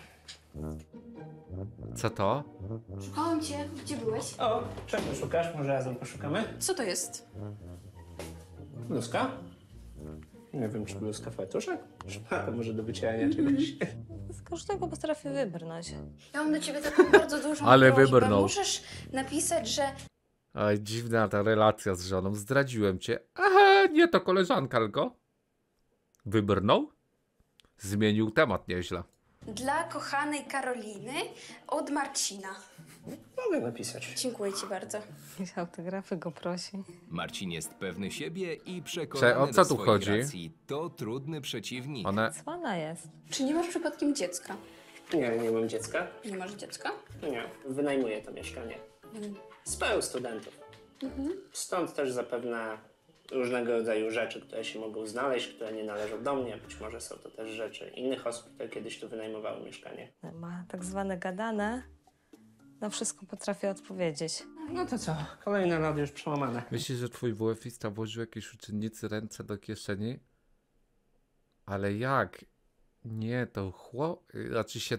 Co to? Szukałam cię. Gdzie byłeś? O, czego szukasz? Może razem poszukamy? Co to jest? Bluzka? Nie wiem, czy bluzka fartuszek? A, może do wycierania czegoś. Z każdego potrafię wybrnąć. Ja mam do ciebie taką bardzo dużą Ale prośbę. wybrnął. Możesz napisać, że Oj, dziwna ta relacja z żoną. Zdradziłem cię. Aha, nie to koleżanka, tylko. Wybrnął? Zmienił temat nieźle. dla kochanej Karoliny od Marcina. Mogę napisać. Dziękuję ci bardzo. Jakieś autografy go prosi. Marcin jest pewny siebie i przekonany O co do tu swojej chodzi? racji. To trudny przeciwnik. One... Co ona jest? Czy nie masz przypadkiem dziecka? Nie mam dziecka. Nie masz dziecka? Nie, wynajmuję to mieszkanie. Z paru studentów. Stąd też zapewne różnego rodzaju rzeczy, które się mogą znaleźć, które nie należą do mnie. Być może są to też rzeczy innych osób, które kiedyś tu wynajmowały mieszkanie. Ma tak zwane gadane. Na wszystko potrafię odpowiedzieć. No to co? Kolejne lody już przełamane. Myślisz, że twój WF-ista włożył jakiejś uczennicy ręce do kieszeni? Ale jak? Nie, to raczej się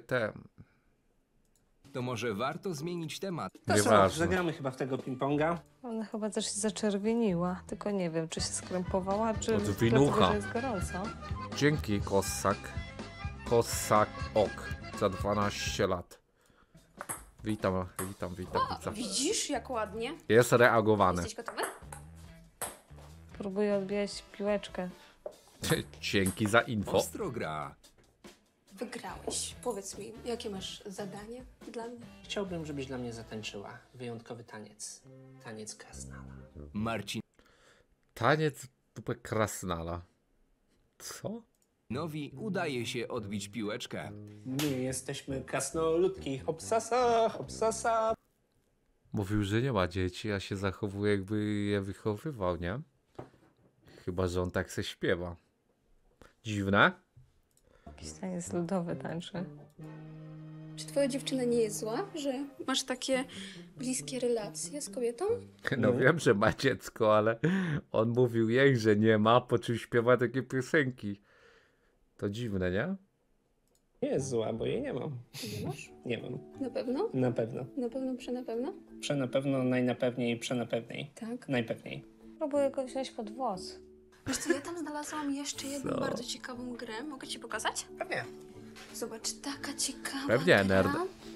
To może warto zmienić temat. To co, Nieważne. zagramy chyba w tego ping-ponga. Ona chyba też się zaczerwieniła, tylko nie wiem, czy się skrępowała, czy Od dlatego, winucha. że jest gorąco. Dzięki, Kossak. Kossak Ok. Za 12 lat. Witam. Widzisz, jak ładnie? Jest reagowane. Jesteś gotowy? Próbuję odbijać piłeczkę. Dzięki za info. Ostro gra. Wygrałeś. Powiedz mi, jakie masz zadanie dla mnie? Chciałbym, żebyś dla mnie zatańczyła. Wyjątkowy taniec. Taniec krasnala. Marcinowi Taniec dupę krasnala. Co? udaje się odbić piłeczkę. My jesteśmy krasnoludki. Hopsasa, hopsasa. Mówił, że nie ma dzieci, a się zachowuje, jakby je wychowywał, nie? Chyba, że on tak se śpiewa. Dziwne? Jakiś taniec ludowy tańczy. Czy twoja dziewczyna nie jest zła, że masz takie bliskie relacje z kobietą? No wiem, że ma dziecko, ale on mówił jej, że nie ma, po czym śpiewa takie piosenki. To dziwne, nie? Nie jest zła, bo jej nie mam. Nie masz? Nie mam. Na pewno? Na pewno. Na pewno, na pewno? Przenapewno, najnapewniej, przenapewniej. Tak. Najpewniej. Próbuję go wziąć pod włos. Wiesz co, ja tam znalazłam jeszcze jedną Co? bardzo ciekawą grę. Mogę ci pokazać? Pewnie. Zobacz, taka ciekawa Pewnie, gra. nerd.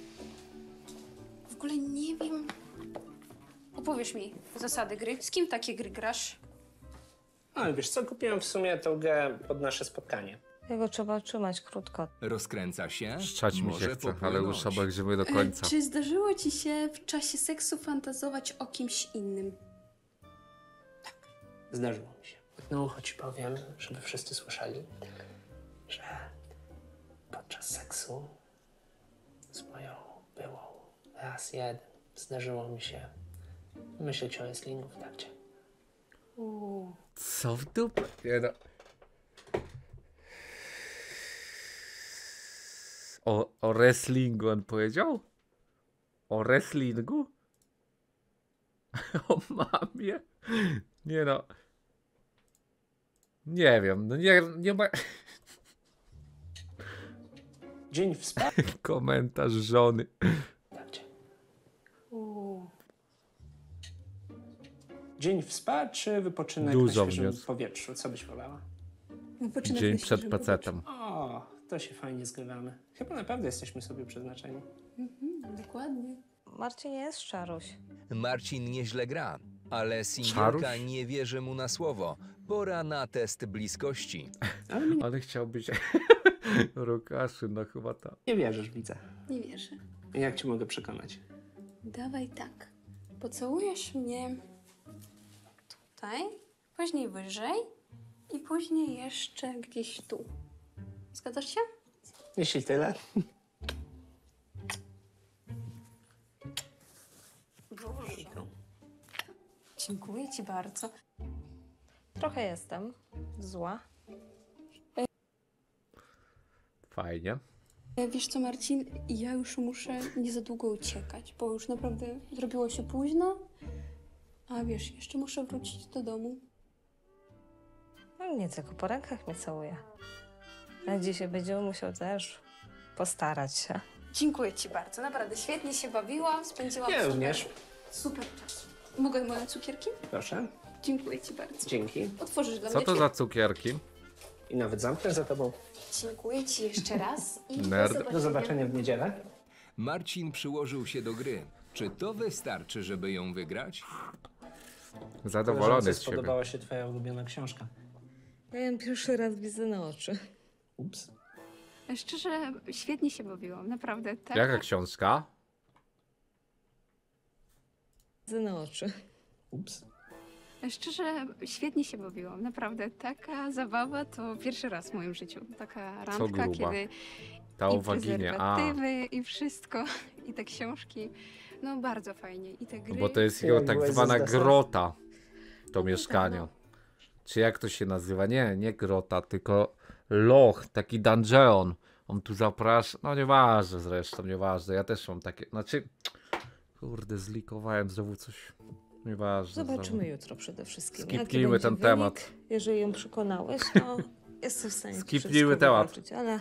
W ogóle nie wiem. Opowiesz mi zasady gry. Z kim takie gry grasz? Ale wiesz co, kupiłem w sumie tą grę pod nasze spotkanie. Jego trzeba trzymać krótko. Rozkręca się. Szczać mi się Może chce, ale popłynąć. już obejrzymy do końca. Czy zdarzyło ci się w czasie seksu fantazować o kimś innym? Zdarzyło mi się. No, choć powiem, żeby wszyscy słyszeli, że podczas seksu z moją byłą raz jeden zdarzyło mi się myśleć o wrestlingu w trakcie. Co w dupę? Nie no. O wrestlingu on powiedział? O wrestlingu? O mamie? Nie no. Nie wiem, no nie ma... Dzień wsparcia. Komentarz żony. Dzień w spa czy wypoczynek Dużo na świeżym wniósł. powietrzu? Co byś wolała? Wypoczynek Dzień na przed świeżym pacetem. O, to się fajnie zgrywamy. Chyba naprawdę jesteśmy sobie przeznaczeni. Dokładnie. Marcin jest szaruś. Marcin nieźle gra, ale singielka nie wierzy mu na słowo. Pora na test bliskości. Ale chciał być Rokaszy, no chyba tak. Nie wierzysz, widzę. Nie wierzę. Jak cię mogę przekonać? Dawaj tak. Pocałujesz mnie tutaj, później wyżej i później jeszcze gdzieś tu. Zgadzasz się? Jeśli tyle. Boże. Dziękuję ci bardzo. Trochę jestem zła. Fajnie. Wiesz co, Marcin? Ja już muszę nie za długo uciekać, bo już naprawdę zrobiło się późno. A wiesz, jeszcze muszę wrócić do domu. No nie tylko po rękach mnie całuje. A dzisiaj będzie musiał też postarać się. Dziękuję ci bardzo, naprawdę świetnie się bawiłam, spędziłam Ja również. super czas. Mogę moje cukierki? Proszę. Dziękuję ci bardzo. Dzięki. Otworzysz dla Co mnie to drzwi? za cukierki? I nawet zamknę za tobą. Dziękuję ci jeszcze raz i Nerd. Do zobaczenia w niedzielę. Marcin przyłożył się do gry. Czy to wystarczy, żeby ją wygrać? Zadowolony Koleżance z siebie. spodobała się twoja ulubiona książka. Ja ją pierwszy raz widzę na oczy. Ups. Szczerze, świetnie się bawiłam, naprawdę. Tak? Jaka książka? Widzę na oczy. Ups. Szczerze, świetnie się bawiłam, naprawdę. Taka zabawa to pierwszy raz w moim życiu. Taka randka, gruba? kiedy Ta i o waginie. A, prezerwatywy, i wszystko, i te książki. No bardzo fajnie. I te gry... Bo to jest jego tak zwana grota, to mieszkanie. no. Czy jak to się nazywa? Nie grota, tylko loch, taki dungeon. On tu zaprasza, no nieważne zresztą, nieważne. Ja też mam takie, znaczy, kurde, zlikowałem znowu coś. Nieważne. Zobaczymy jutro przede wszystkim. Skipnijmy jaki ten będzie temat. wynik. Jeżeli ją przekonałeś, to jestem w stanie ci Skipnijmy wszystko temat. wybaczyć, ale...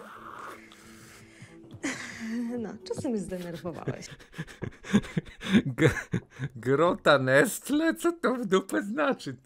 No, czasem mnie zdenerwowałeś. Grota Nestle? Co to w dupę znaczy?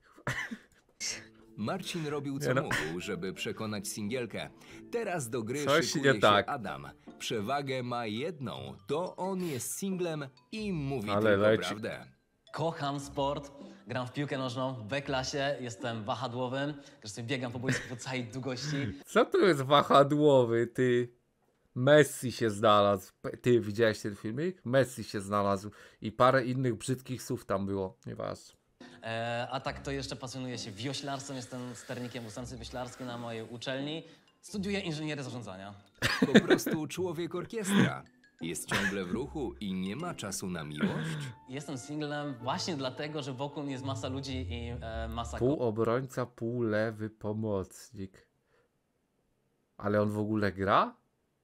Marcin robił co mógł, żeby przekonać singielkę. Teraz do gry Coś szykuje nie tak. się Adam. Przewagę ma jedną. To on jest singlem i mówi Ale tylko leci. prawdę. Kocham sport, gram w piłkę nożną w B-klasie, jestem wahadłowym, też sobie biegam po boisku po całej długości. Co to jest wahadłowy, ty? Messi się znalazł. Ty widziałeś ten filmik? Messi się znalazł i parę innych brzydkich słów tam było. Nieważne. A tak to jeszcze pasjonuję się wioślarstwem, jestem sternikiem w ósemce wioślarskiej na mojej uczelni. Studiuję inżynierię zarządzania. Po prostu człowiek orkiestra. Jest ciągle w ruchu i nie ma czasu na miłość? Jestem singlem właśnie dlatego, że wokół mnie jest masa ludzi i masa... Pół obrońca, pół lewy pomocnik. Ale on w ogóle gra?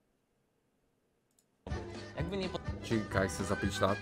Jakby nie Cinkaj se za 5 lat.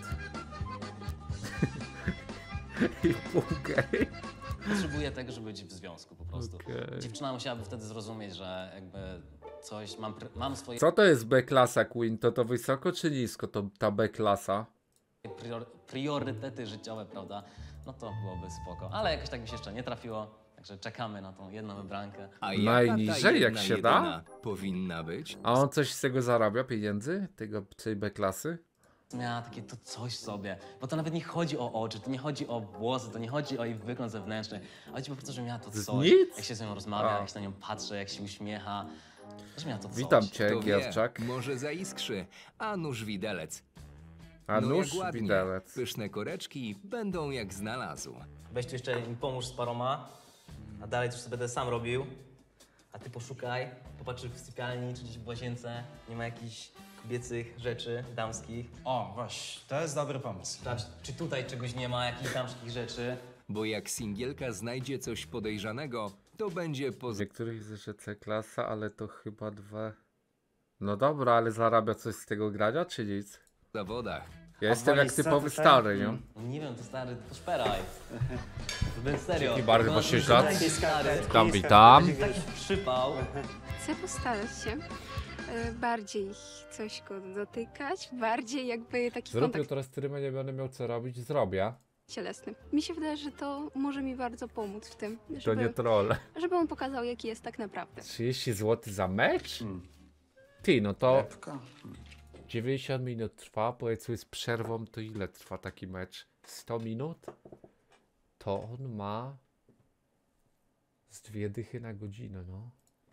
I pół gej. potrzebuję tego, żeby być w związku po prostu. Okej. Dziewczyna musiałaby wtedy zrozumieć, że jakby coś, mam swoje Co to jest B-klasa, Queen? To wysoko czy nisko, to ta B-klasa? priorytety życiowe, prawda? No to byłoby spoko. Ale jakoś tak mi się jeszcze nie trafiło, także czekamy na tą jedną wybrankę. A jaka ta Najniżej, jak jedna się da? jedyna powinna być? A on coś z tego zarabia, pieniędzy? Tej B-klasy? Miała takie to coś sobie, bo to nawet nie chodzi o oczy, to nie chodzi o włosy, to nie chodzi o jej wygląd zewnętrzny, ale chodzi po prostu, że miała to coś. nic? Jak się z nią rozmawia, A. jak się na nią patrzy, jak się uśmiecha, że miała to coś. Witam cię, Kto wie, Gierczak. może zaiskrzy, a nóż widelec. A No nóż jak ładnie. widelec. Pyszne koreczki będą jak znalazł. Weź tu jeszcze mi pomóż z paroma, a dalej to już sobie będę sam robił. A ty poszukaj, popatrz w sypialni czy gdzieś w łazience, nie ma jakichś kobiecych rzeczy, damskich. O, właśnie, to jest dobry pomysł. Sprawdź, czy tutaj czegoś nie ma, jakichś damskich rzeczy. Bo jak singielka znajdzie coś podejrzanego, to będzie Z niektórych jest jeszcze C-klasa, ale to chyba 2. No dobra, ale zarabia coś z tego grania, czy nic? w zawodach. Ja jestem jak typowy stary, nie? No nie wiem, to stary, poszperaj. Więc serio. Dzięki bardzo, no, 6 że lat. taki stary, Witam, witam. taki przypał. Chcę postarać się bardziej coś go dotykać, bardziej jakby taki Zrób kontakt jutro streama, nie będę miał co robić, zrobię. cielesny. Mi się wydaje, że to może mi bardzo pomóc w tym, To nie troll. żeby on pokazał, jaki jest tak naprawdę. 30 zł za mecz? Ty, no to Lepka. 90 minut trwa, powiedzmy z przerwą, to ile trwa taki mecz? 100 minut? To on ma z 2 dychy na godzinę, no.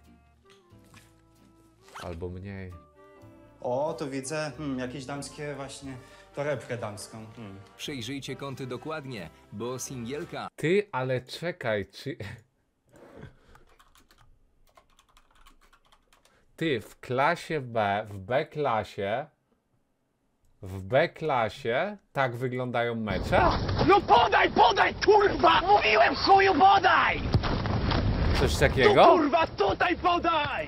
Albo mniej. O, to widzę jakieś damskie właśnie torebkę damską. Przejrzyjcie kąty dokładnie, bo singielka Ty, ale czekaj, czy... Ty, w klasie B, w B-klasie tak wyglądają mecze? No podaj, kurwa! Mówiłem chuju, podaj! Coś Tu, takiego? kurwa, tutaj podaj!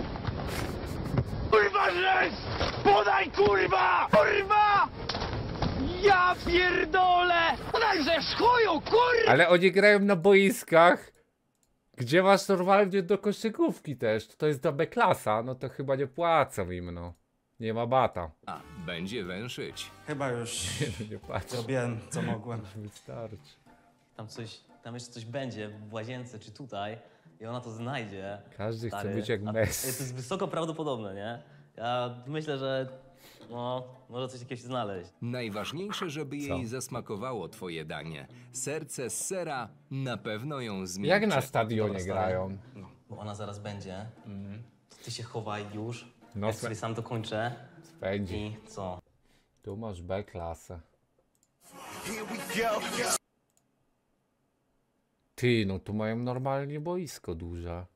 Kurwa, żeś! Podaj, kurwa! Kurwa! Ja pierdolę! Podaj, żeś chuju, kurwa! Ale oni grają na boiskach, gdzie masz normalnie do koszykówki też. To jest do B-klasa, no to chyba nie płacą im, no. Nie ma bata. będzie węszyć. Chyba już Nie patrz. zrobiłem co mogłem. Wystarczy. Tam jeszcze coś będzie w łazience czy tutaj i ona to znajdzie. Każdy chce Stary, być jak a Messi. To jest wysoko prawdopodobne, nie? Ja myślę, że no, może coś takiego się znaleźć. Najważniejsze, żeby jej zasmakowało twoje danie. Serce z sera na pewno ją zmieni. Jak na stadionie Dobra, stary. grają? Bo ona zaraz będzie. To ty się chowaj już. No, Ja sobie sam dokończę. Spędzi. I co? Tu masz B-klasę. Ty, no tu mają normalnie boisko duże.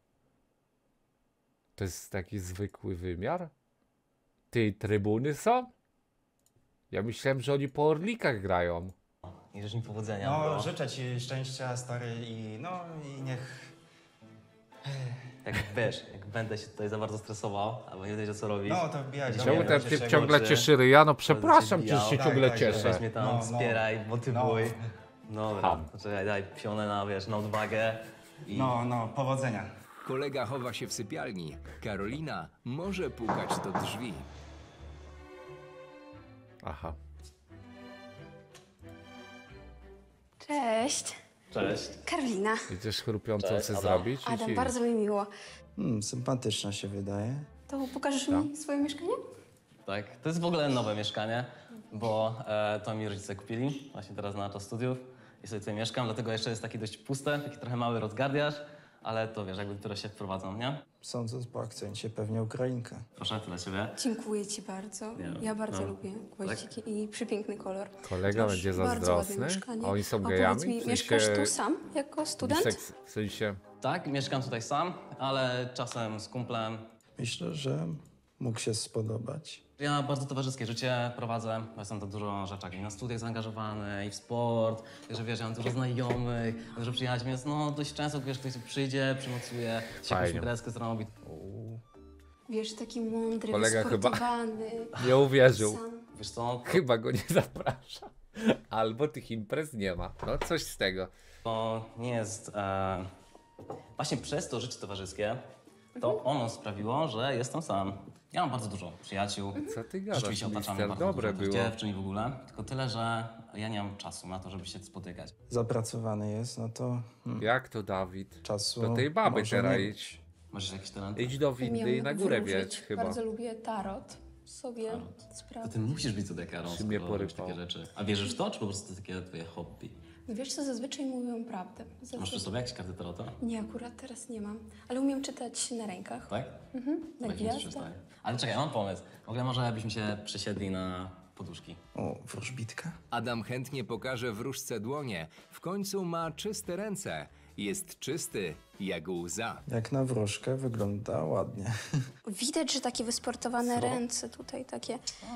To jest taki zwykły wymiar? Ty, trybuny są? Ja myślałem, że oni po Orlikach grają. I życzę mi powodzenia. No, życzę ci szczęścia, stary, i niech... Jak wiesz, jak będę się tutaj za bardzo stresował, albo nie wiedział co robić. No, to wbijaj do Czemu mnie, ten będzie typ się ciągle uczy. cieszy ryja? No przepraszam, Będę cię czy się bijał. ciągle Tak, cieszę. Weź mnie tam, wspieraj, motywuj. Dobra, Ham. poczekaj, daj pionę na, wiesz, na odwagę. I... No, powodzenia. Kolega chowa się w sypialni. Karolina może pukać do drzwi. Aha. Cześć. Cześć. Karolina. Idziesz chrupiącą Cześć, coś Adam. zrobić? Adam, bardzo mi miło. Sympatyczna się wydaje. To pokażesz Tak. mi swoje mieszkanie? Tak, to jest w ogóle nowe mieszkanie, bo to mi rodzice kupili właśnie teraz na czas studiów i sobie tutaj mieszkam, dlatego jeszcze jest taki dość puste, taki trochę mały rozgardiasz, ale to wiesz, jakby dopiero się wprowadzą, nie? Sądząc po akcencie, pewnie Ukrainka. Proszę, to dla ciebie. Dziękuję ci bardzo. Nie, Ja bardzo no. lubię gwoździki i przepiękny kolor. Kolega Masz będzie bardzo ładne zazdrosny? mieszkanie. Oni są A gejami? powiedz mi, W mieszkasz sensie- tu sam jako student? Biseks, w sensie... Tak, mieszkam tutaj sam, ale czasem z kumplem. Myślę, że mógł się spodobać. Ja bardzo towarzyskie życie prowadzę, bo jestem to dużo rzeczach i na studiach zaangażowany, i w sport, także wiesz, ja mam dużo znajomych, dużo przyjaciół, więc no dość często, wiesz, ktoś tu przyjdzie, przynocuje, się jakąś Fajnie. imprezkę zrobi. Wiesz, taki mądry, Kolega chyba- wysportowany. Nie uwierzył. Sam. Wiesz co, Chyba go nie zaprasza. Albo tych imprez nie ma. No coś z tego. to nie jest... Właśnie przez to życie towarzyskie, to ono sprawiło, że jestem sam. Ja mam bardzo dużo przyjaciół. Co ty gadasz, Rzeczywiście otaczam mnie mister? bardzo Dobre dużo było. dziewczyn i w ogóle. Tylko tyle, że ja nie mam czasu na to, żeby się spotykać. Zapracowany jest, no to Jak to, Dawid? czasu Do tej baby może teraz nie idź. Masz jakiś talent? Idź do windy i na górę wróżyć. wiedź chyba. Bardzo lubię tarot. Sobie To sprawdzę. ty musisz być zodiakarą, Czy mnie skoro robisz porypało? takie rzeczy. A wierzysz w to, czy po prostu to takie twoje hobby? No wiesz co, zazwyczaj mówią prawdę. Masz przy sobie jakieś karty tarota? Nie, akurat teraz nie mam. Ale umiem czytać na rękach. Tak? Na Tak mi się gwiazdach. przestaje. Ale czekaj, ja mam pomysł. W ogóle może byśmy się przesiedli na poduszki. O, wróżbitka? Adam chętnie pokaże wróżce dłonie. W końcu ma czyste ręce. Jest czysty jak łza. Jak na wróżkę wygląda ładnie. Widać, że takie wysportowane ręce tutaj, takie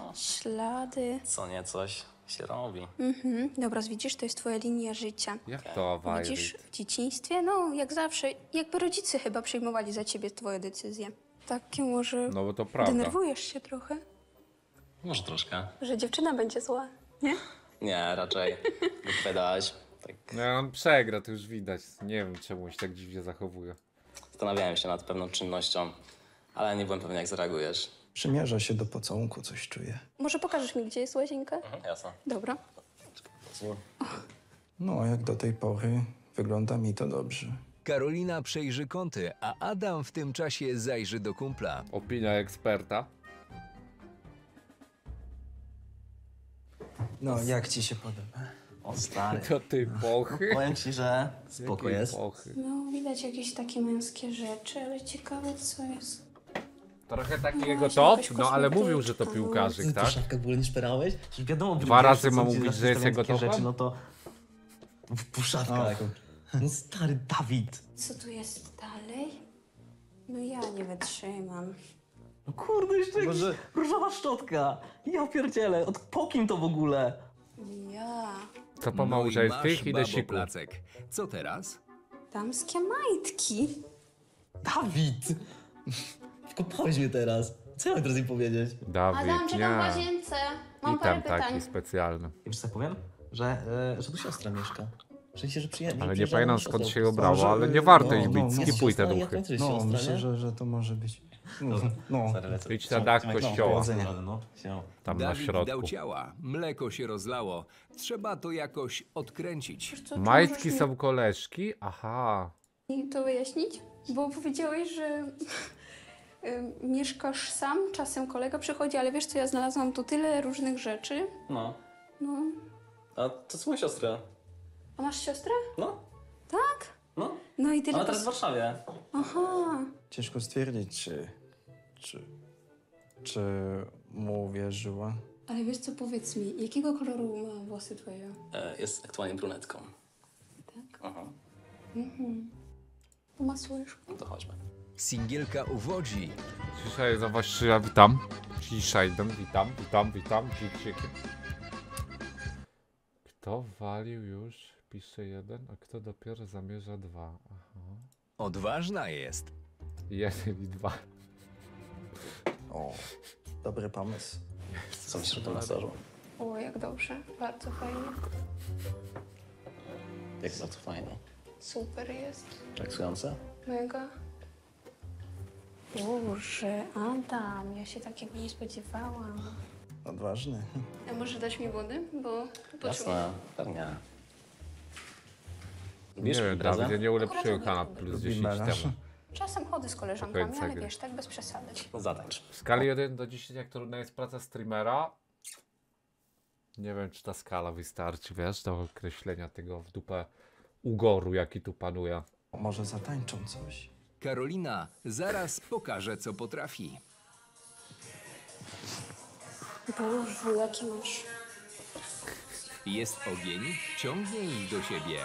ślady. Co nie, coś się robi. Dobra, widzisz, to jest twoja linia życia. Jak to Widzisz, Violet? w dzieciństwie, no jak zawsze, jakby rodzice chyba przyjmowali za ciebie twoje decyzje. Takie może No bo to prawda. denerwujesz się trochę, Może troszkę. że dziewczyna będzie zła, nie? Nie, raczej. Wypowiadałeś. Tak. No on przegra, to już widać. Nie wiem czemu się tak dziwnie zachowuje. Zastanawiałem się nad pewną czynnością, ale nie byłem pewien, jak zareagujesz. Przymierza się do pocałunku, coś czuję. Może pokażesz mi, gdzie jest łazienka? Jasne. Dobra. No, jak do tej pory wygląda mi to dobrze. Karolina przejrzy kąty, a Adam w tym czasie zajrzy do kumpla. Opinia eksperta. No, jak ci się podoba? O stary. To ty pochy? Powiem ci, że spoko Jakie jest. pochy? No, widać jakieś takie męskie rzeczy, ale ciekawe co jest. Trochę taki No jego właśnie, top, jakaś no ale mówił, że to kosmetyczka, no. piłkarzyk, tak? Szafkę w ogóle nie szperałeś? Że wiadomo, Dwa wiesz, razy co mam ci mówić, zawsze że jest stawiam jego takie topem? rzeczy, no to... Puszawka. No stary, Dawid. Co tu jest dalej? No ja nie wytrzymam. No kurde, jeszcze Może- różowa szczotka. Ja pierdzielę, po kim to w ogóle? Ja. Co po No i małżeńskich masz, i do babo, siku. placek. Co teraz? Damskie majtki. Dawid! Wkopałeś mnie teraz. Co ja mam teraz im powiedzieć? Adam, Dawid, czekam w nie. łazience. Mam I parę tam pytań. taki specjalny. Wiesz co powiem? Że tu siostra mieszka. W sensie, że przyjechali. Ale nie pamiętam skąd się obrało, Może- ale nie warto ich no, bić, no, skipuj te siostra, duchy. jak to jest No, siostra, myślę, nie? że to może być. No, Idź na dach kościoła, powodzenia. No, siema. tam na Dawid dał środku. ciała. Mleko się rozlało. Trzeba to jakoś odkręcić. Wiesz co, czy Majtki możesz są koleżki? Aha. mi to wyjaśnić? Bo powiedziałeś, że mieszkasz sam, czasem kolega przychodzi, ale wiesz co, ja znalazłam tu tyle różnych rzeczy. No. No. A to jest moja siostra. A masz siostrę? No. Tak? No. No i tyle. Ona teraz w Warszawie. Aha. Ciężko stwierdzić, czy mu uwierzyła. Ale wiesz co, powiedz mi, jakiego koloru ma włosy twoje? Jest aktualnie brunetką. Tak? Aha. Pomasujesz? No to chodźmy. Singielka uwodzi. Dzisiaj za was ja witam. Dzisiaj witam. Kto walił już, pisze 1, a kto dopiero zamierza 2. Aha. Odważna jest. 1 i 2. O, dobry pomysł. Co myślisz o tym masażu? O, jak dobrze. Bardzo fajnie. Jak bardzo fajnie. Super jest. Relaksujące? Mega. Boże, Adam, ja się takiego nie spodziewałam. Odważny. A może dać mi wody? Bo potrzebuję. Jasne, pewnie. Nie wiem, Dawid, ja nie ulepszyłem Akurat kanap plus 10 melanż. temu. Czasem chodzę z koleżankami, końca ale gry. wiesz, tak bez przesady. Zatańcz. W skali 1 do 10, jak trudna jest praca streamera, nie wiem, czy ta skala wystarczy, wiesz, do określenia tego w dupę ugoru, jaki tu panuje. Może zatańczą coś. Karolina zaraz pokaże, co potrafi. Boże, jaki masz. Jest ogień, ciągnie ich do siebie.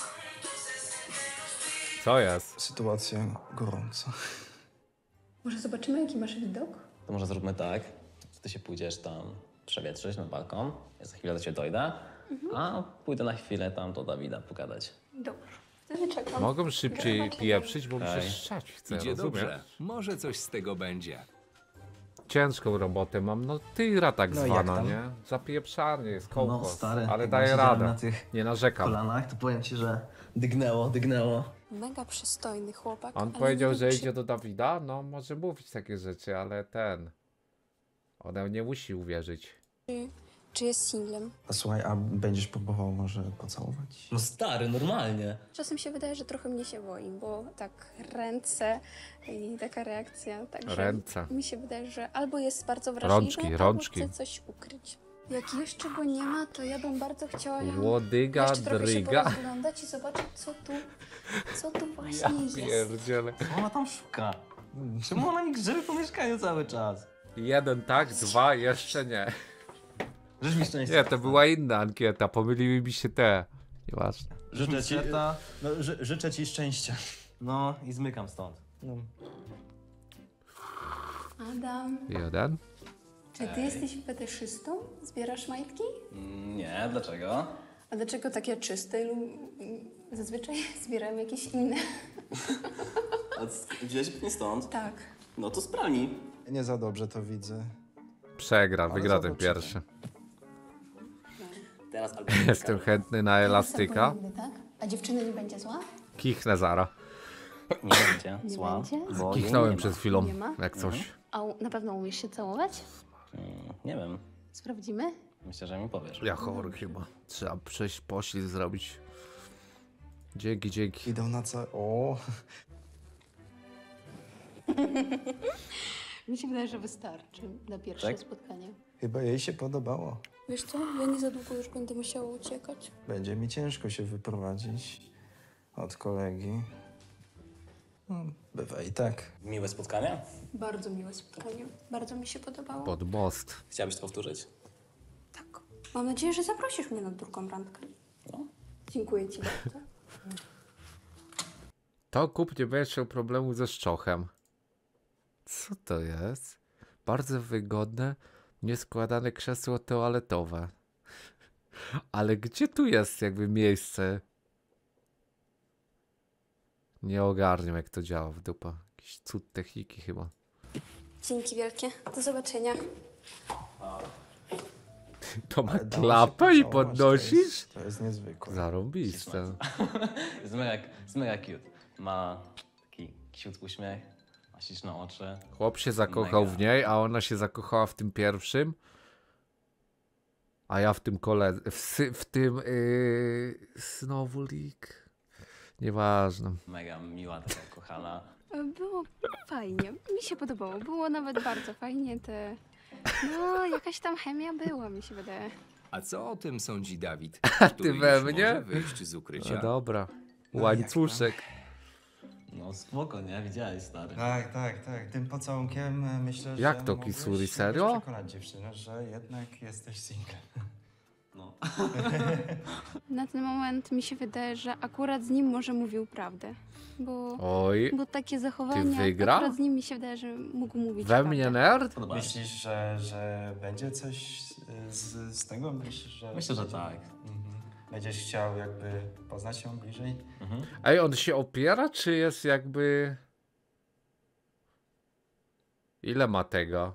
Co jest? Sytuacja gorąca. Może zobaczymy, jaki masz widok? To może zróbmy tak, że ty się pójdziesz tam przewietrzyć na balkon, ja za chwilę do ciebie dojdę, a pójdę na chwilę tam do Dawida pogadać. Dobrze. Wtedy czekam. Mogą szybciej pieprzyć, bo mi się Okej. szczać chce, Idzie rozumiesz? dobrze. Może coś z tego będzie. Ciężką robotę mam, no tyra tak No i zwana, jak tam? nie? Zapieprzanie jest kołkos, No stary, ale jak daję siedziałem radę, na tych nie narzekam. kolanach, to powiem ci, że dygnęło. Mega przystojny chłopak. On ale powiedział, nie że przy- idzie do Dawida, no może mówić takie rzeczy, ale ona nie musi uwierzyć. Czy jest singlem? A słuchaj, a będziesz próbował może pocałować? No stary, normalnie. Czasem się wydaje, że trochę mnie się boi, bo tak ręce i taka reakcja, także Ręce. mi się wydaje, że albo jest bardzo wrażliwy, Rączki. albo chce coś ukryć. Jak jeszcze go nie ma, to ja bym bardzo chciała Łodyga, jeszcze trochę się dryga. porozglądać i zobaczyć, co tu właśnie jest. Pierdziele. Co ona tam szuka? Czemu ona mi grzyby po mieszkaniu cały czas? 1 tak, 2 jeszcze nie. Życz mi szczęścia. Nie, to była inna ankieta, pomyliły mi się te. Nieważne. Życzę ci, Seta. no, życzę ci szczęścia. No i zmykam stąd. No. Adam, 1. czy ty jesteś fetyszystą? Zbierasz majtki? Nie, dlaczego? A dlaczego takie czyste? Zazwyczaj zbieram jakieś inne. Wziąłeś pewnie stąd? Tak. No to sprawni. Nie za dobrze to widzę. Przegra, Ale wygra ten zobaczymy. pierwszy. Teraz albo Jestem chętny na elastyka. Tak? A dziewczyny nie będzie zła? Kichnę zara. nie będzie Nie zła, będzie? bo jej Kichnąłem nie przed ma. chwilą, Nie ma? jak coś. A na pewno umiesz się całować? Nie wiem, Sprawdzimy? myślę, że mi powiesz. Ja chory chyba. Trzeba przejść poślizg zrobić. Dzięki. Idą na co? O, Mi się wydaje, że wystarczy na pierwsze Tak? spotkanie. chyba jej się podobało. Wiesz co, ja nie za długo już będę musiała uciekać. Będzie mi ciężko się wyprowadzić od kolegi. No, bywa i tak. Miłe spotkanie? Bardzo miłe spotkanie. Bardzo mi się podobało. Pod most. Chciałabyś to powtórzyć? Tak. Mam nadzieję, że zaprosisz mnie na drugą randkę. No. Dziękuję ci bardzo. To kup nie będziesz miał problemu ze szczochem. Co to jest? Bardzo wygodne, nieskładane krzesło toaletowe. Ale gdzie tu jest jakby miejsce? Nie ogarniam jak to działa w dupa. Jakiś cud techniki chyba. Dzięki wielkie. Do zobaczenia. To ma Ale dało się klapę i pocałować, podnosisz? To jest niezwykłe. Zarąbiste. Jest mega cute. Ma taki cute uśmiech, ma śliczne oczy. Chłop się zakochał Mega. w niej, a ona się zakochała w tym pierwszym. A ja w tym koledze. W tym. Znowu leak. Nieważne. Mega miła, taka kochana. Było fajnie. Mi się podobało. Było nawet bardzo fajnie. No, jakaś tam chemia była, mi się wydaje. A co o tym sądzi Dawid? A który ty we już mnie? może wyjść z ukrycia. No dobra. No, Łańcuszek. No spoko, nie? Widziałeś, stary. Tak. Tym pocałunkiem myślę, że Jak to, mogłeś Kisuri, serio? przekonać dziewczynę, że jednak jesteś singlem. No. Na ten moment mi się wydaje, że akurat z nim może mówił prawdę. Oj. Bo takie zachowania, wygra? akurat z nim mi się wydaje, że mógł mówić We prawdę. mnie nerd? Podoba mi się. Myślisz, że będzie coś z tego? Myślisz, że Myślę, że tak. Mhm. Będziesz chciał jakby poznać ją bliżej? Ej, on się opiera, czy jest jakby... Ile ma tego?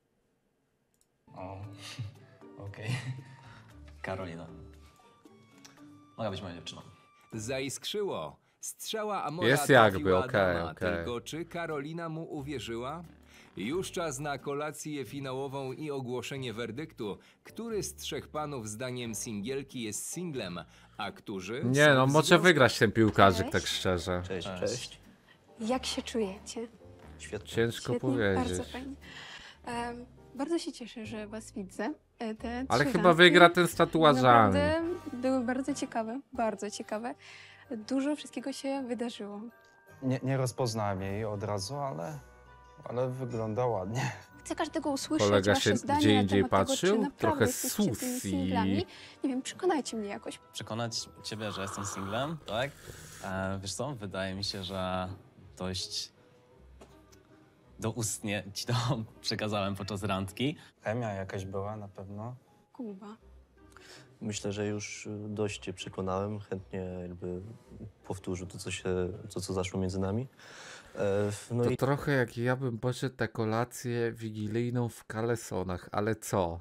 O, okej. Karolina. Mogę być moją dziewczyną. Zaiskrzyło. Strzała Amora Jest jakby, trafiła okej, Adama, okej. tylko czy Karolina mu uwierzyła? Już czas na kolację finałową i ogłoszenie werdyktu. Który z trzech panów zdaniem singielki jest singlem, a którzy Nie są no, w może związku? wygrać ten piłkarzyk, tak Cześć. szczerze. Cześć, cześć. Jak się czujecie? Świetnie. Ciężko Świetnie, powiedzieć. bardzo fajnie. Bardzo się cieszę, że was widzę. Te Ale 3 chyba randki wygra ten z tatuażami. Naprawdę były bardzo ciekawe, bardzo ciekawe. Dużo wszystkiego się wydarzyło. Nie rozpoznałem jej od razu, ale wygląda ładnie. Chcę każdego usłyszeć Kolega wasze się zdanie gdzie na indziej temat tego, patrzył? czy naprawdę Trochę jesteście tymi susi. singlami. Nie wiem, przekonajcie mnie jakoś. Przekonać ciebie, że jestem singlem, tak? Wiesz co, wydaje mi się, że dość doustnie ci to przekazałem podczas randki. Chemia jakaś była na pewno. Kuba. Myślę, że już dość cię przekonałem. Chętnie jakby powtórzył to, co zaszło między nami. No To i trochę jak ja bym poszedł na kolację wigilijną w kalesonach, ale co?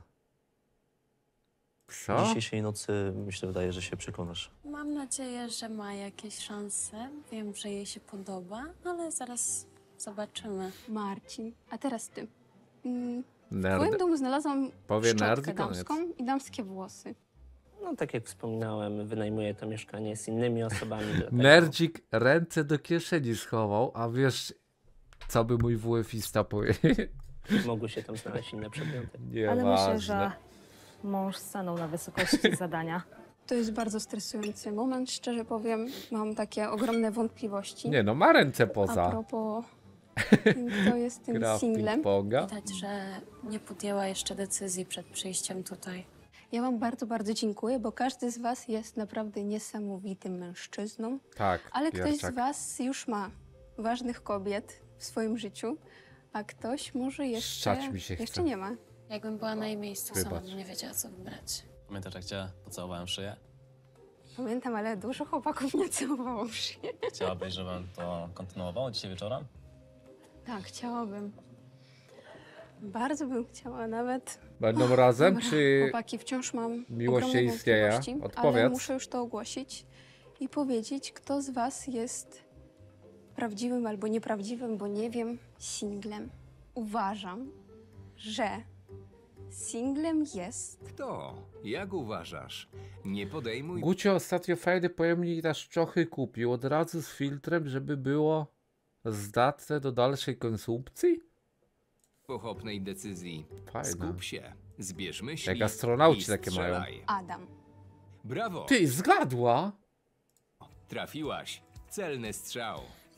Co? dzisiejszej nocy myślę, wydaje, że się przekonasz. Mam nadzieję, że ma jakieś szanse. Wiem, że jej się podoba, ale zaraz zobaczymy. Marcin, a teraz ty. W Nerd. twoim domu znalazłam Powie nerd szczotkę i koniec. damską i damskie włosy. No tak jak wspominałem, wynajmuję to mieszkanie z innymi osobami. dlatego Nerdzik ręce do kieszeni schował, a wiesz, co by mój WF-ista powiedział? Mogły się tam znaleźć inne przedmioty. Ale myślę, że mąż stanął na wysokości zadania. To jest bardzo stresujący moment, szczerze powiem. Mam takie ogromne wątpliwości. Nie no, ma ręce A poza. propos, kto jest tym Gra w singlem. ping-ponga. Widać, że nie podjęła jeszcze decyzji przed przyjściem tutaj. Ja wam bardzo, bardzo dziękuję, bo każdy z was jest naprawdę niesamowitym mężczyzną. Tak, Ale ktoś Gierczak. z was już ma ważnych kobiet w swoim życiu, a ktoś może jeszcze, Szczać mi się jeszcze chce. nie ma. Jakbym była na jej miejscu, sama Wybacz. bym nie wiedziała, co wybrać. Pamiętasz, jak cię pocałowałem w szyję? Pamiętam, ale dużo chłopaków mnie całowało w szyję. Chciałabyś, żebym to kontynuował dzisiaj wieczorem? Tak, chciałabym. Bardzo bym chciała nawet. Będą razem, Dobra, czy chłopaki, wciąż mam miłość ogromne nie istnieje? wątpliwości, ale Odpowiedz. muszę już to ogłosić i powiedzieć, kto z was jest prawdziwym albo nieprawdziwym, bo nie wiem, singlem. Uważam, że singlem jest... Kto? Jak uważasz? Nie podejmuj Gucio ostatnio fajny pojemnik na szczochy kupił, od razu z filtrem, żeby było zdatne do dalszej konsumpcji? pochopnej decyzji. Fajne. Skup się, zbierz myśli Jak astronauci i takie mają. strzelaj. Adam. Brawo! Ty, zgadła! Trafiłaś. Celny strzał.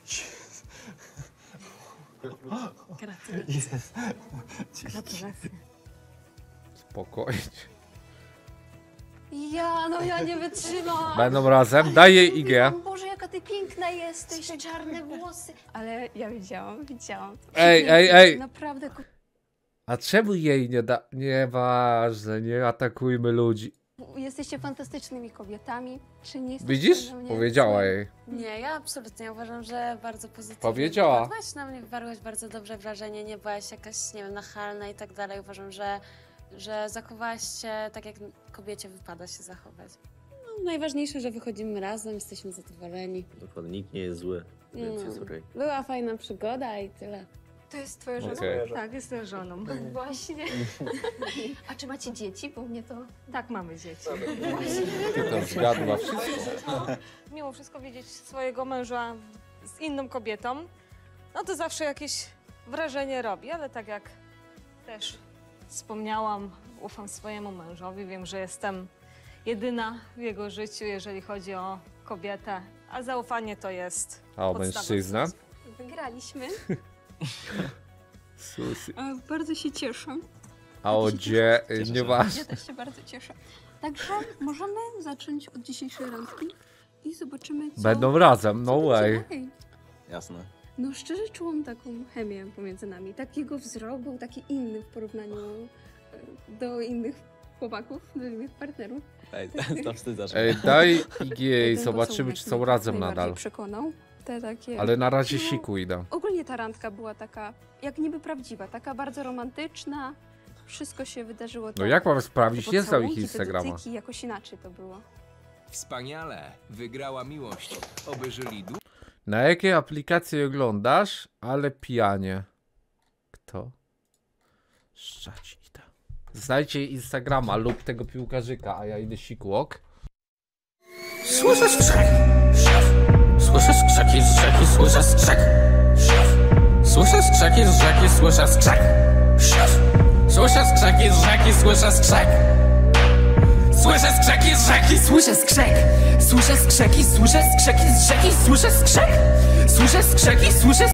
Gratulacje. Gratulacje. Spokojnie. Ja nie wytrzymam. Będą razem? Daj jej IG. Boże, jaka ty piękna jesteś, te czarne włosy. Ale ja widziałam to. Ej. Naprawdę. A czemu jej nie da... Nieważne, nie atakujmy ludzi. Jesteście fantastycznymi kobietami. Czy nie jesteście Widzisz? dla mnie Powiedziała złe? jej. Nie, ja absolutnie uważam, że bardzo pozytywnie. Powiedziała. Wypadłaś na mnie, wywarłaś bardzo dobre wrażenie, nie byłaś jakaś, nie wiem, nachalna i tak dalej. Uważam, że zachowałaś się tak, jak kobiecie wypada się zachować. No, najważniejsze, że wychodzimy razem, jesteśmy zadowoleni. Dokładnie, nikt nie jest zły, więc jest okej. Była fajna przygoda i tyle. To jest twoja żona? Okej. Tak, jestem żoną. Właśnie. A czy macie dzieci? Bo mnie to... Tak, mamy dzieci. Ty to zgadła wszystko. Mimo wszystko widzieć swojego męża z inną kobietą, no to zawsze jakieś wrażenie robi, ale tak jak też wspomniałam, ufam swojemu mężowi, wiem, że jestem jedyna w jego życiu, jeżeli chodzi o kobietę, a zaufanie to jest A o podstawa mężczyzna? Wygraliśmy. Susi. Bardzo się cieszę. A o dzie... Ja Nieważne. też się bardzo cieszę. Także możemy zacząć od dzisiejszej randki i zobaczymy, co... Będą razem, no co way. będzie dalej. Jasne. No szczerze czułam taką chemię pomiędzy nami. Tak jego wzrok był taki inny w porównaniu do innych chłopaków, byłych partnerów. Ej, to wstydzasz. Daj IG i Ten zobaczymy, pocałunek czy są mnie razem najbardziej nadal. przekonał. Te takie... Ale na razie no, siku idę. Ogólnie ta randka była taka, jak niby prawdziwa, taka bardzo romantyczna. Wszystko się wydarzyło tak. No jak mam sprawdzić? Te Nie znam ich pocałunki, te Instagrama. dotyki, jakoś inaczej to było. Wspaniale, wygrała miłość. Oby żyli długo. Na jakiej aplikacji oglądasz, ale pijanie? Kto? Szczać idę. Znajdźcie Instagrama lub tego piłkarzyka, a ja idę siku, Słyszę skrzek. Słyszę skrzeki z rzeki, słyszę skrzek. Słyszę skrzeki z rzeki, słyszę skrzek. Słyszę skrzeki z rzeki, słyszę skrzek. Słyszę skrzeki z rzeki, słyszę skrzek. Słyszę skrzeki, słyszę skrzeki z rzeki, słyszę skrzek. Słyszę skrzeki, słyszę